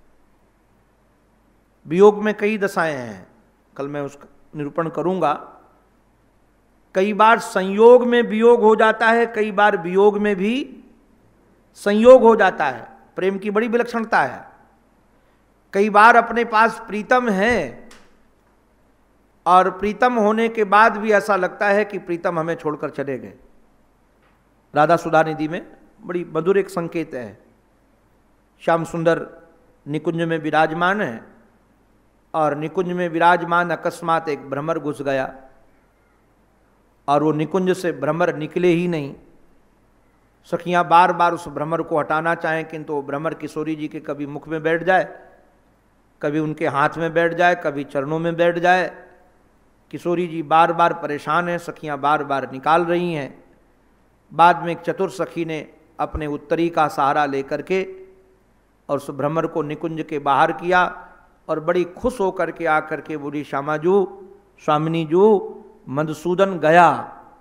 Speaker 1: वियोग में कई दशाएं हैं, कल मैं उसका निरूपण करूंगा। कई बार संयोग में वियोग हो जाता है, कई बार वियोग में भी संयोग हो जाता है। प्रेम की बड़ी विलक्षणता है। कई बार अपने पास प्रीतम है और प्रीतम होने के बाद भी ऐसा लगता है कि प्रीतम हमें छोड़कर चले गए। राधा सुधा निधि में बड़ी मधुर एक संकेत है। श्याम सुंदर निकुंज में विराजमान है और निकुंज में विराजमान अकस्मात एक भ्रमर घुस गया और वो निकुंज से भ्रमर निकले ही नहीं। सखियां बार बार उस भ्रमर को हटाना चाहें, किंतु वो भ्रमर किशोरी जी के कभी मुख में बैठ जाए, कभी उनके हाथ में बैठ जाए, कभी चरणों में बैठ जाए। किशोरी जी बार बार परेशान हैं, सखियां बार बार निकाल रही हैं। बाद में एक चतुर सखी ने अपने उत्तरी का सहारा लेकर के और उस भ्रमर को निकुंज के बाहर किया और बड़ी खुश होकर के आकर के बोली, श्यामा जू, स्वामिनी जू, मधुसूदन गया।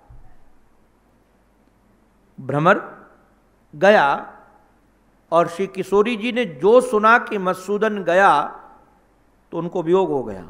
Speaker 1: भ्रमर गया और श्री किशोरी जी ने जो सुना कि मधुसूदन गया तो उनको वियोग हो गया।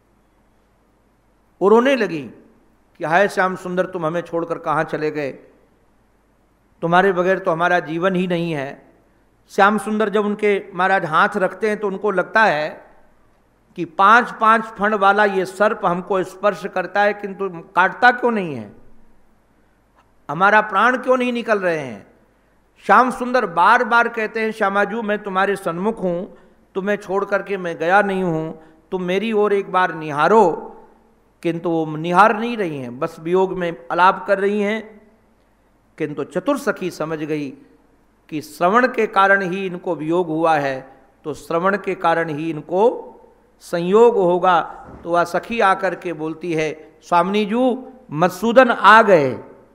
Speaker 1: और रोने लगी कि हाय श्याम सुंदर, तुम हमें छोड़कर कहाँ चले गए, तुम्हारे बगैर तो हमारा जीवन ही नहीं है। श्याम सुंदर जब उनके महाराज हाथ रखते हैं तो उनको लगता है कि पांच पांच फण वाला ये सर्प हमको स्पर्श करता है, किंतु काटता क्यों नहीं है, हमारा प्राण क्यों नहीं निकल रहे हैं। श्याम सुंदर बार बार कहते हैं, श्यामाजू मैं तुम्हारे सन्मुख हूं, तुम्हें छोड़ करके मैं गया नहीं हूं, तुम मेरी ओर एक बार निहारो। किंतु वो निहार नहीं रही हैं, बस वियोग में अलाप कर रही हैं। किंतु चतुर सखी समझ गई कि श्रवण के कारण ही इनको वियोग हुआ है, तो श्रवण के कारण ही इनको संयोग होगा। तो वह सखी आकर के बोलती है, स्वामिनी जू मधुसूदन आ गए।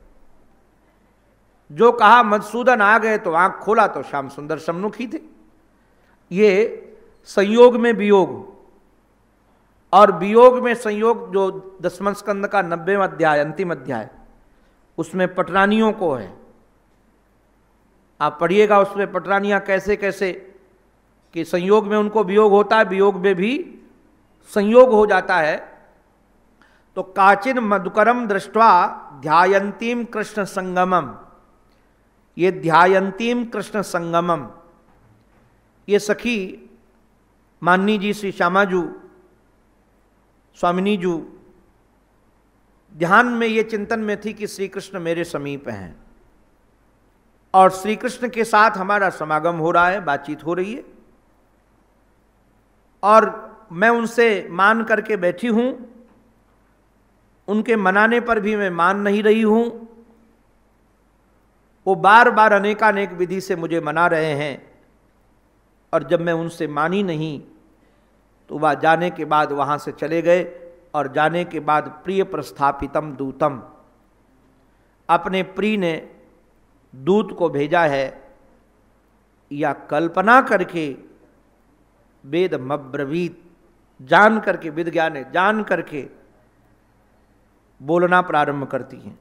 Speaker 1: जो कहा मधुसूदन आ गए तो आंख खोला तो श्याम सुंदर सम्मुख ही थे। ये संयोग में वियोग और वियोग में संयोग जो दसवें स्कंद का नब्बेवां अध्याय अंतिम अध्याय उसमें पटरानियों को है। आप पढ़िएगा उसमें पटरानियां कैसे कैसे कि संयोग में उनको वियोग होता है, वियोग में भी संयोग हो जाता है। तो काचिन मधुकरम दृष्ट्वा ध्यायंतीम कृष्ण संगमम, ये ध्यायंतीम कृष्ण संगमम, ये सखी माननी जी श्री श्यामाजू स्वामिनी जू ध्यान में ये चिंतन में थी कि श्री कृष्ण मेरे समीप हैं और श्री कृष्ण के साथ हमारा समागम हो रहा है, बातचीत हो रही है और मैं उनसे मान करके बैठी हूं, उनके मनाने पर भी मैं मान नहीं रही हूं। वो बार बार अनेकानेक विधि से मुझे मना रहे हैं और जब मैं उनसे मानी नहीं तो वह जाने के बाद वहां से चले गए और जाने के बाद प्रिय प्रस्थापितम दूतम, अपने प्रिय ने दूत को भेजा है या कल्पना करके वेद मब्रवीत, जान करके, विद ज्ञान है, जान करके बोलना प्रारंभ करती हैं।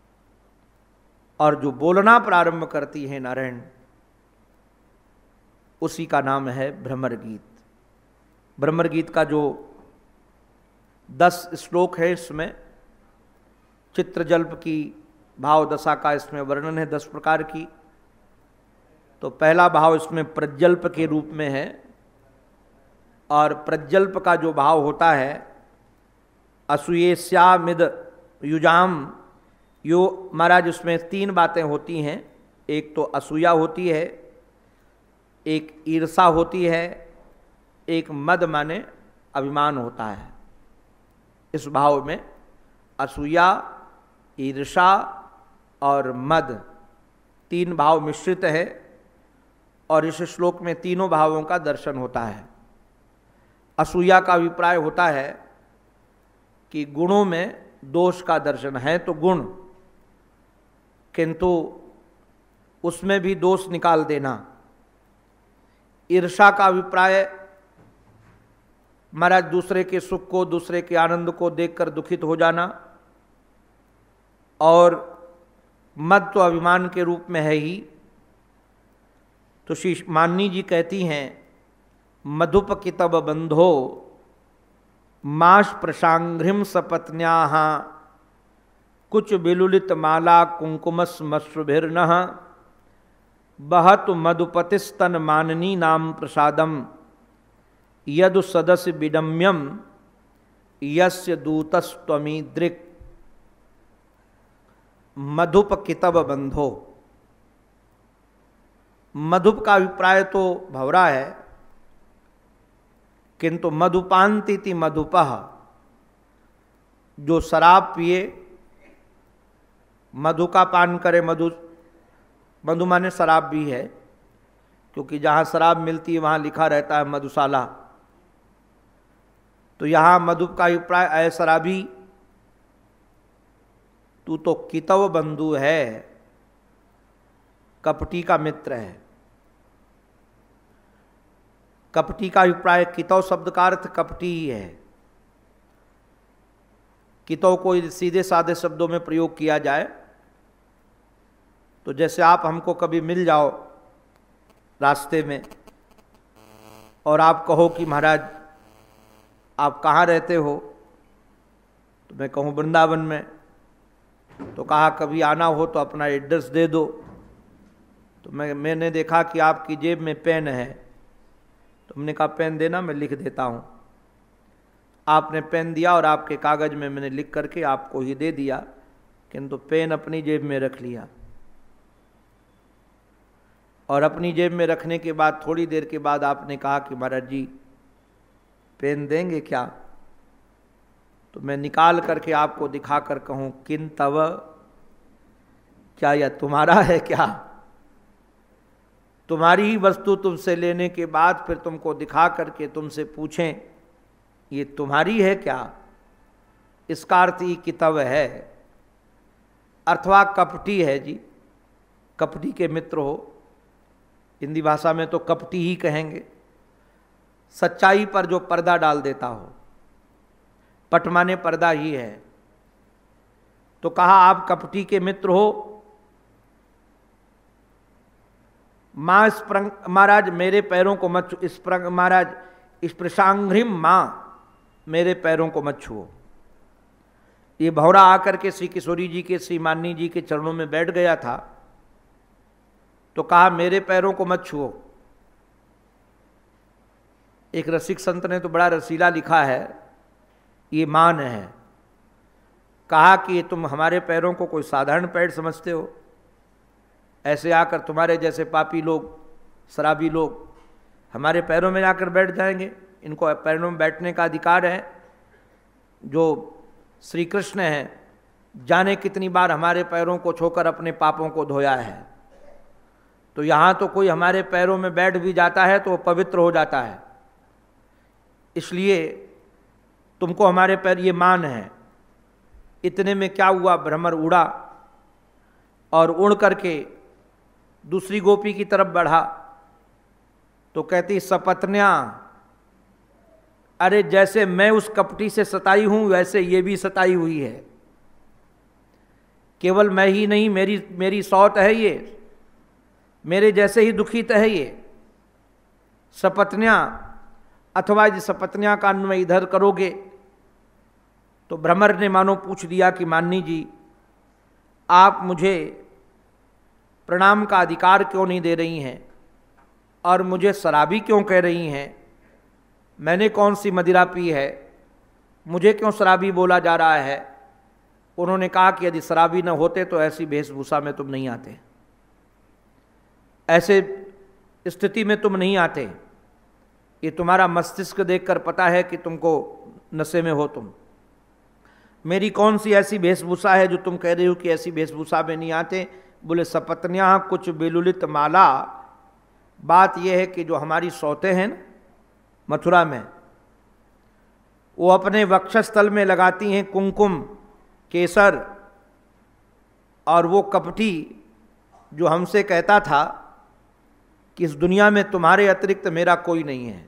Speaker 1: और जो बोलना प्रारंभ करती हैं नारायण, उसी का नाम है भ्रमर गीत। भ्रमर गीत का जो दस श्लोक है, इसमें चित्रजल्प की भाव दशा का इसमें वर्णन है दस प्रकार की। तो पहला भाव इसमें प्रज्जल्प के रूप में है और प्रज्जल्प का जो भाव होता है असूयेस्यामिद युजाम, यो महाराज उसमें तीन बातें होती हैं। एक तो असूया होती है, एक ईर्षा होती है, एक मद माने अभिमान होता है। इस भाव में असूया, ईर्षा और मद तीन भाव मिश्रित है और इस श्लोक में तीनों भावों का दर्शन होता है। असूया का अभिप्राय होता है कि गुणों में दोष का दर्शन है तो गुण, किंतु उसमें भी दोष निकाल देना। ईर्षा का अभिप्राय महाराज दूसरे के सुख को, दूसरे के आनंद को देखकर दुखित हो जाना, और मद तो अभिमान के रूप में है ही। तो श्री माननी जी कहती हैं, मधुप कितब बंधो माश प्रशांघ्रिम सपत्न्याः कुछ बिलुलित माला कुंकुमस्मश्रुभिर्नः बहत मधुपतिस्तन माननी नाम प्रसादम यदु सदस्य विडम्यम यस्य दूतस्त्वमी दृक्। मधुप कितब बंधो, मधुप का अभिप्राय तो भंवरा है, किंतु मधुपान्तिति मधुपः, जो शराब पिए, मधु का पान करे, मधु मधु माने शराब भी है, क्योंकि जहाँ शराब मिलती है वहाँ लिखा रहता है मधुशाला। तो यहाँ मधु का अभिप्राय ऐ शराबी, तू तो कितव बंधु है, कपटी का मित्र है। कपटी का अभिप्राय, कितव शब्द का अर्थ कपटी ही है। कितव को सीधे साधे शब्दों में प्रयोग किया जाए तो जैसे आप हमको कभी मिल जाओ रास्ते में और आप कहो कि महाराज आप कहाँ रहते हो, तो मैं कहूँ वृंदावन में, तो कहा कभी आना हो तो अपना एड्रेस दे दो। तो मैं मैंने देखा कि आपकी जेब में पेन है, तो हमने कहा पेन देना, मैं लिख देता हूँ। आपने पेन दिया और आपके कागज में मैंने लिख करके आपको ही दे दिया, किंतु पेन अपनी जेब में रख लिया। और अपनी जेब में रखने के बाद थोड़ी देर के बाद आपने कहा कि महाराज जी पेन देंगे क्या? तो मैं निकाल करके आपको दिखा कर कहूँ, किन तव, क्या यह तुम्हारा है क्या? तुम्हारी ही वस्तु तुमसे लेने के बाद फिर तुमको दिखा करके तुमसे पूछें ये तुम्हारी है क्या? इसका अर्थ ही कितव है, अथवा कपटी है जी, कपटी के मित्र हो। हिंदी भाषा में तो कपटी ही कहेंगे, सच्चाई पर जो पर्दा डाल देता हो, पट माने पर्दा ही है। तो कहा आप कपटी के मित्र हो। माँ स्प्रंग महाराज मेरे पैरों को मत छुओ, स्प्रंग महाराज स्पृशांघ्रिम माँ मेरे पैरों को मत छुओ। ये भौरा आकर के श्री किशोरी जी के श्री माननी जी के चरणों में बैठ गया था, तो कहा मेरे पैरों को मत छुओ। एक रसिक संत ने तो बड़ा रसीला लिखा है, ये मान है। कहा कि तुम हमारे पैरों को कोई साधारण पैर समझते हो? ऐसे आकर तुम्हारे जैसे पापी लोग, शराबी लोग हमारे पैरों में आकर बैठ जाएंगे? इनको पैरों में बैठने का अधिकार है। जो श्री कृष्ण हैं, जाने कितनी बार हमारे पैरों को छूकर अपने पापों को धोया है। तो यहाँ तो कोई हमारे पैरों में बैठ भी जाता है तो वो पवित्र हो जाता है। इसलिए तुमको हमारे पैर, ये मान है। इतने में क्या हुआ, भ्रमर उड़ा और उड़ करके दूसरी गोपी की तरफ बढ़ा। तो कहती सपत्न्या, अरे जैसे मैं उस कपटी से सताई हूं वैसे ये भी सताई हुई है। केवल मैं ही नहीं, मेरी मेरी सौत है ये, मेरे जैसे ही दुखित है ये। सपत्न्या, अथवा यदि सपत्न्या का अन्वय इधर करोगे तो भ्रमर ने मानो पूछ दिया कि माननी जी, आप मुझे प्रणाम का अधिकार क्यों नहीं दे रही हैं और मुझे शराबी क्यों कह रही हैं? मैंने कौन सी मदिरा पी है, मुझे क्यों शराबी बोला जा रहा है? उन्होंने कहा कि यदि शराबी न होते तो ऐसी वेशभूषा में तुम नहीं आते, ऐसे स्थिति में तुम नहीं आते। ये तुम्हारा मस्तिष्क देखकर पता है कि तुमको नशे में हो तुम। मेरी कौन सी ऐसी वेशभूषा है जो तुम कह रही हो कि ऐसी वेशभूषा में नहीं आते? बोले सपत्न्या कुछ बिलुलित माला। बात यह है कि जो हमारी सौतें हैं मथुरा में, वो अपने वक्षस्थल में लगाती हैं कुमकुम, केसर, और वो कपटी जो हमसे कहता था कि इस दुनिया में तुम्हारे अतिरिक्त मेरा कोई नहीं है,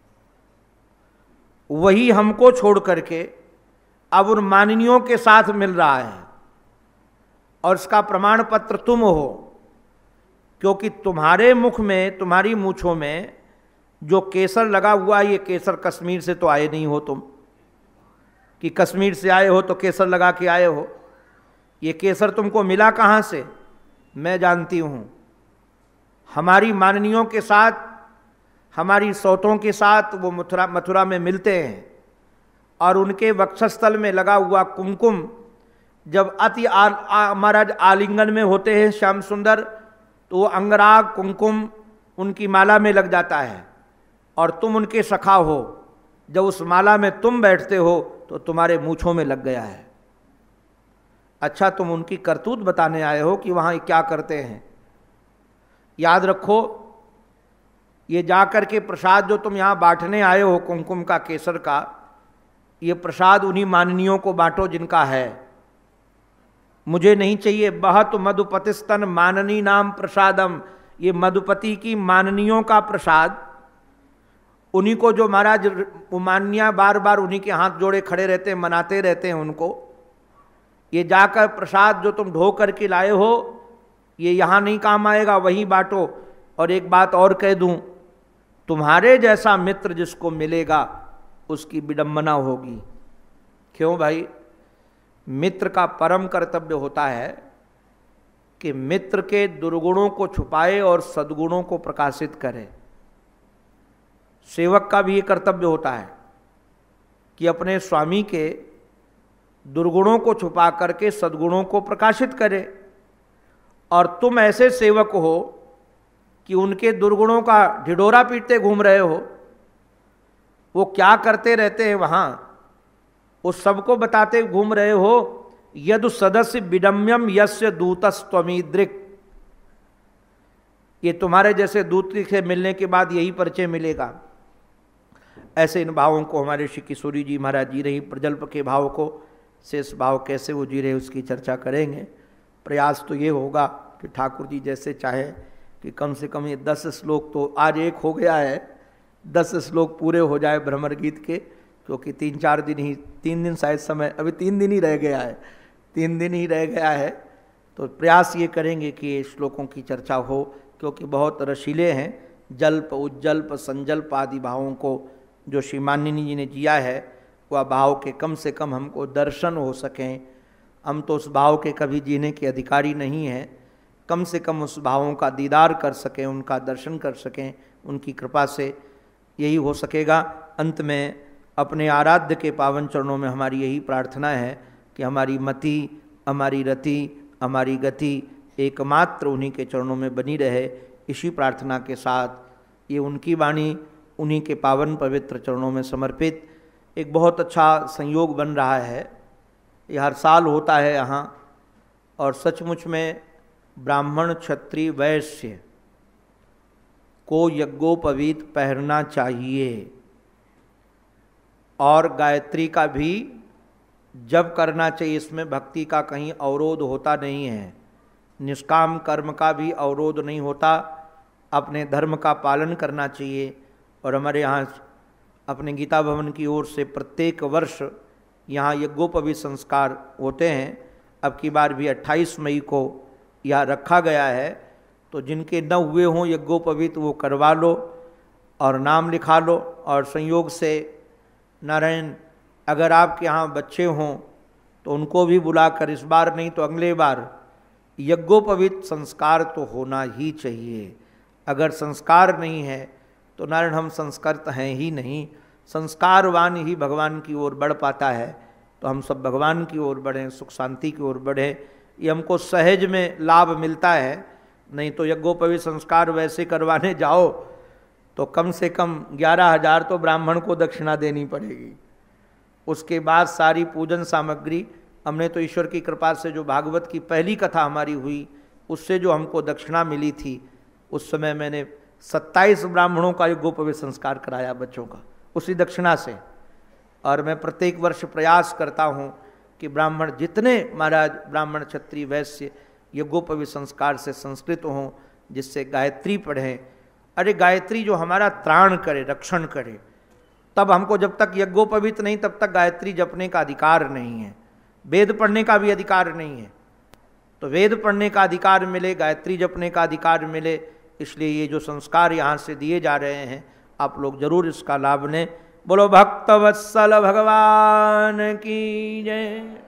Speaker 1: वही हमको छोड़ करके अब उन माननियों के साथ मिल रहा है। और इसका प्रमाण पत्र तुम हो, क्योंकि तुम्हारे मुख में, तुम्हारी मूंछों में जो केसर लगा हुआ, ये केसर कश्मीर से तो आए नहीं हो तुम, कि कश्मीर से आए हो तो केसर लगा के आए हो। ये केसर तुमको मिला कहाँ से? मैं जानती हूँ। हमारी माननियों के साथ, हमारी सौतों के साथ वो मथुरा मथुरा में मिलते हैं, और उनके वक्षस्थल में लगा हुआ कुमकुम जब अति महाराज आलिंगन में होते हैं श्याम सुंदर, तो वो अंगराग कुमकुम उनकी माला में लग जाता है, और तुम उनके सखा हो। जब उस माला में तुम बैठते हो तो तुम्हारे मूंछों में लग गया है। अच्छा, तुम उनकी करतूत बताने आए हो कि वहाँ क्या करते हैं? याद रखो, ये जाकर के प्रसाद जो तुम यहाँ बांटने आए हो कुमकुम का, केसर का, ये प्रसाद उन्हीं माननियों को बांटो जिनका है। मुझे नहीं चाहिए। बहुत मधुपतिस्तन माननी नाम प्रसादम, ये मधुपति की माननियों का प्रसाद, उन्हीं को जो महाराज मान्या बार बार उन्हीं के हाथ जोड़े खड़े रहते हैं, मनाते रहते हैं उनको। ये जाकर प्रसाद जो तुम ढो करके लाए हो, ये यहाँ नहीं काम आएगा, वहीं बांटो। और एक बात और कह दूं, तुम्हारे जैसा मित्र जिसको मिलेगा उसकी विडंबना होगी। क्यों भाई? मित्र का परम कर्तव्य होता है कि मित्र के दुर्गुणों को छुपाए और सद्गुणों को प्रकाशित करे। सेवक का भी ये कर्तव्य होता है कि अपने स्वामी के दुर्गुणों को छुपा करके सद्गुणों को प्रकाशित करे। और तुम ऐसे सेवक हो कि उनके दुर्गुणों का ढिढोरा पीटते घूम रहे हो। वो क्या करते रहते हैं वहाँ, उस सबको बताते घूम रहे हो। यदु सदस्य विडम्यम यस्य दूतस्त्वमीदृक्, ये तुम्हारे जैसे दूत से मिलने के बाद यही परिचय मिलेगा। ऐसे इन भावों को हमारे श्री किशोरी जी महाराज जी रही, प्रजल्प के भाव को, शेष भाव कैसे वो जी रहे उसकी चर्चा करेंगे। प्रयास तो ये होगा कि ठाकुर जी जैसे चाहे कि कम से कम ये दस श्लोक, तो आज एक हो गया है, दस श्लोक पूरे हो जाए भ्रमर गीत के, क्योंकि तीन चार दिन ही, तीन दिन शायद समय, अभी तीन दिन ही रह गया है, तीन दिन ही रह गया है। तो प्रयास ये करेंगे कि ये श्लोकों की चर्चा हो, क्योंकि बहुत रसीले हैं। जल्प, उज्जल्प, संजल्प आदि भावों को जो श्री माननीय जी ने जिया है, वह भाव के कम से कम हमको दर्शन हो सकें। हम तो उस भाव के कभी जीने के अधिकारी नहीं हैं, कम से कम उस भावों का दीदार कर सकें, उनका दर्शन कर सकें, उनकी कृपा से यही हो सकेगा। अंत में अपने आराध्य के पावन चरणों में हमारी यही प्रार्थना है कि हमारी मति, हमारी रति, हमारी गति एकमात्र उन्हीं के चरणों में बनी रहे। इसी प्रार्थना के साथ ये उनकी वाणी उन्हीं के पावन पवित्र चरणों में समर्पित एक बहुत अच्छा संयोग बन रहा है। यह हर साल होता है यहाँ, और सचमुच में ब्राह्मण, क्षत्रिय, वैश्य को यज्ञोपवीत पहनना चाहिए, और गायत्री का भी जब करना चाहिए। इसमें भक्ति का कहीं अवरोध होता नहीं है, निष्काम कर्म का भी अवरोध नहीं होता। अपने धर्म का पालन करना चाहिए। और हमारे यहाँ अपने गीता भवन की ओर से प्रत्येक वर्ष यहाँ यज्ञोपवीत संस्कार होते हैं। अब की बार भी अट्ठाईस मई को यह रखा गया है, तो जिनके न हुए हों यज्ञोपवीत वो करवा लो और नाम लिखा लो। और संयोग से नारायण, अगर आपके यहाँ बच्चे हों तो उनको भी बुलाकर, इस बार नहीं तो अगले बार, यज्ञोपवीत संस्कार तो होना ही चाहिए। अगर संस्कार नहीं है तो नारायण हम संस्कृत हैं ही नहीं। संस्कारवान ही भगवान की ओर बढ़ पाता है। तो हम सब भगवान की ओर बढ़ें, सुख शांति की ओर बढ़ें, ये हमको सहज में लाभ मिलता है। नहीं तो यज्ञोपवीत संस्कार वैसे करवाने जाओ तो कम से कम ग्यारह हजार तो ब्राह्मण को दक्षिणा देनी पड़ेगी। उसके बाद सारी पूजन सामग्री, हमने तो ईश्वर की कृपा से जो भागवत की पहली कथा हमारी हुई उससे जो हमको दक्षिणा मिली थी, उस समय मैंने सत्ताईस ब्राह्मणों का यज्ञोपवीत संस्कार कराया बच्चों का, उसी दक्षिणा से। और मैं प्रत्येक वर्ष प्रयास करता हूँ कि ब्राह्मण जितने महाराज, ब्राह्मण, क्षत्रिय, वैश्य यज्ञोपवीत संस्कार से संस्कृत हों, जिससे गायत्री पढ़ें। अरे गायत्री जो हमारा त्राण करे, रक्षण करे, तब हमको, जब तक यज्ञोपवीत नहीं तब तक गायत्री जपने का अधिकार नहीं है, वेद पढ़ने का भी अधिकार नहीं है। तो वेद पढ़ने का अधिकार मिले, गायत्री जपने का अधिकार मिले, इसलिए ये जो संस्कार यहाँ से दिए जा रहे हैं आप लोग जरूर इसका लाभ लें। बोलो भक्तवत्सल भगवान की जय।